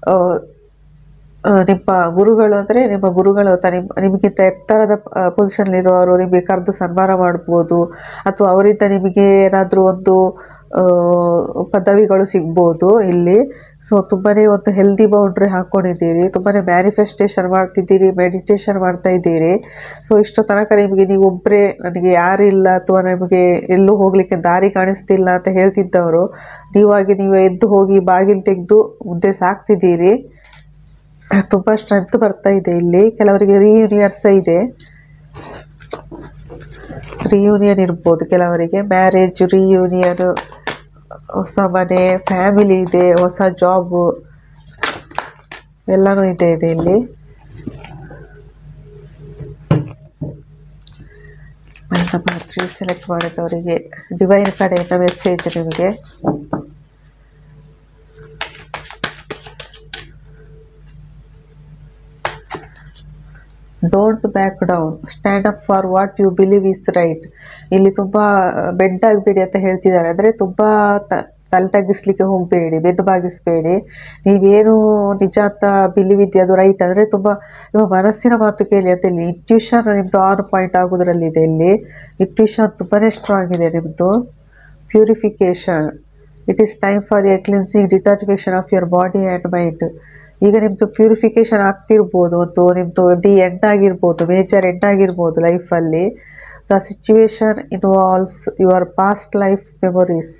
ನಿಮ್ಮ ಗುರುಗಳು ಅಂದರೆ ನಿಮ್ಮ ಗುರುಗಳು ಅಥವಾ ನಿಮ್ಮ ನಿಮಗಿಂತ ಎತ್ತರದ ಪೊಸಿಷನ್ಲಿರುವವರು ನಿಮಗೆ ಕರೆದು ಸನ್ಮಾನ ಮಾಡ್ಬೋದು, ಅಥವಾ ಅವರಿಂದ ನಿಮಗೆ ಏನಾದರೂ ಒಂದು ಪದವಿಗಳು ಸಿಗ್ಬೋದು ಇಲ್ಲಿ. ಸೊ ತುಂಬಾ ಒಂದು ಹೆಲ್ದಿ ಬೌಂಡ್ರಿ ಹಾಕ್ಕೊಂಡಿದ್ದೀರಿ, ತುಂಬಾ ಮ್ಯಾನಿಫೆಸ್ಟೇಷನ್ ಮಾಡ್ತಿದ್ದೀರಿ, ಮೆಡಿಟೇಷನ್ ಮಾಡ್ತಾ ಇದ್ದೀರಿ. ಸೊ ಇಷ್ಟು ತನಕ ನಿಮಗೆ ನೀವು ಒಬ್ಬರೇ, ನನಗೆ ಯಾರಿಲ್ಲ ಅಥವಾ ನಮಗೆ ಎಲ್ಲೂ ಹೋಗಲಿಕ್ಕೆ ದಾರಿ ಕಾಣಿಸ್ತಿಲ್ಲ ಅಂತ ಹೇಳ್ತಿದ್ದವರು, ನೀವಾಗಿ ನೀವು ಎದ್ದು ಹೋಗಿ ಬಾಗಿಲು ತೆಗೆದು ಮುಂದೆ ಸಾಕ್ತಿದ್ದೀರಿ. ತುಂಬ ಸ್ಟ್ರೆಂತ್ ಬರ್ತಾ ಇದೆ ಇಲ್ಲಿ. ಕೆಲವರಿಗೆ ರಿಯೂನಿಯನ್ಸ್ ಇದೆ, ರಿಯೂನಿಯನ್ ಇರ್ಬೋದು ಕೆಲವರಿಗೆ, ಮ್ಯಾರೇಜ್, ರಿಯೂನಿಯನ್, ಹೊಸ ಮನೆ, ಫ್ಯಾಮಿಲಿ ಇದೆ, ಹೊಸ ಜಾಬು ಎಲ್ಲನೂ ಇದೆ ಇದೆ ಇಲ್ಲಿ. ನಂಬರ್ ತ್ರೀ ಸೆಲೆಕ್ಟ್ ಮಾಡಿದವರಿಗೆ ಡಿವೈನ್ ಕಡೆಯಿಂದ ಮೆಸೇಜ್ ನಿಮಗೆ. Don't back down, stand up for what you believe is right. ಇಲ್ಲಿ ತುಂಬ ಬೆಡ್ ಆಗಬೇಡಿ ಅಂತ ಹೇಳ್ತಿದ್ದಾರೆ. ಅಂದರೆ ತುಂಬ ತಲೆ ತಗ್ಗಿಸ್ಲಿಕ್ಕೆ ಹೋಗಬೇಡಿ, ಬೆಡ್ ಬಾಗಿಸಬೇಡಿ. ನೀವೇನು ನಿಜ ಅಂತ ಬಿಲೀವ್ ಇದೆಯಾ ಅದು ರೈಟ್ ಅಂದರೆ ತುಂಬ ನಿಮ್ಮ ಮನಸ್ಸಿನ ಮಾತು ಕೇಳಿ ಅಂತ. ಇಲ್ಲಿ ಇಂಟ್ಯೂಷನ್ ನಿಮ್ಮದು ಆನ್ ಪಾಯಿಂಟ್ ಆಗೋದ್ರಲ್ಲಿದೆ. ಇಲ್ಲಿ ಇಂಟ್ಯೂಷನ್ ತುಂಬಾ ಸ್ಟ್ರಾಂಗ್ ಇದೆ ನಿಮ್ಮದು. Purification, it is time for a cleansing detoxification of your body and mind. ಈಗ ನಿಮ್ಮದು ಪ್ಯೂರಿಫಿಕೇಷನ್ ಆಗ್ತಿರ್ಬೋದು, ಒಂದು ನಿಮ್ಮದು ದಿ ಎಂಡ್ ಆಗಿರ್ಬೋದು, ಮೇಜರ್ ಎಂಡ್ ಆಗಿರ್ಬೋದು ಲೈಫಲ್ಲಿ. The situation involves your past life memories.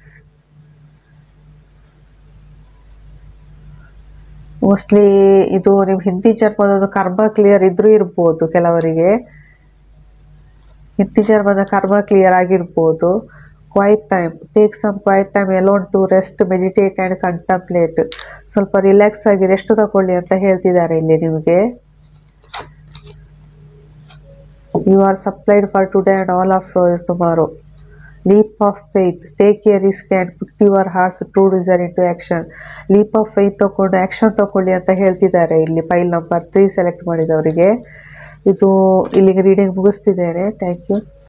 Mostly ಇದು ನಿಮ್ಮ ಹಿಂದಿ ಜನ್ಮದ ಕರ್ಮ ಕ್ಲಿಯರ್ ಇದ್ರೂ ಇರ್ಬೋದು. ಕೆಲವರಿಗೆ ಹಿಂದಿ ಜನ್ಮದ ಕರ್ಮ ಕ್ಲಿಯರ್ ಆಗಿರ್ಬೋದು. Quiet time, take some quiet time alone to rest, meditate and contemplate. ಸ್ವಲ್ಪ ರಿಲ್ಯಾಕ್ಸ್ ಆಗಿ ರೆಸ್ಟ್ ತಗೊಳ್ಳಿ ಅಂತ ಹೇಳ್ತಿದ್ದಾರೆ ಇಲ್ಲಿ ನಿಮಗೆ. You are supplied for today and all of tomorrow. Leap of faith, take a risk and put your heart's true desire into action. Leap of faith ತಗೊಂಡು action ತಗೊಳ್ಳಿ ಅಂತ ಹೇಳ್ತಿದ್ದಾರೆ ಇಲ್ಲಿ ಫೈಲ್ ನಂಬರ್ ತ್ರೀ ಸೆಲೆಕ್ಟ್ ಮಾಡಿದವರಿಗೆ. ಇದು ಇಲ್ಲಿಗೆ reading ಮುಗಿಸ್ತಿದ್ದೇನೆ. Thank you.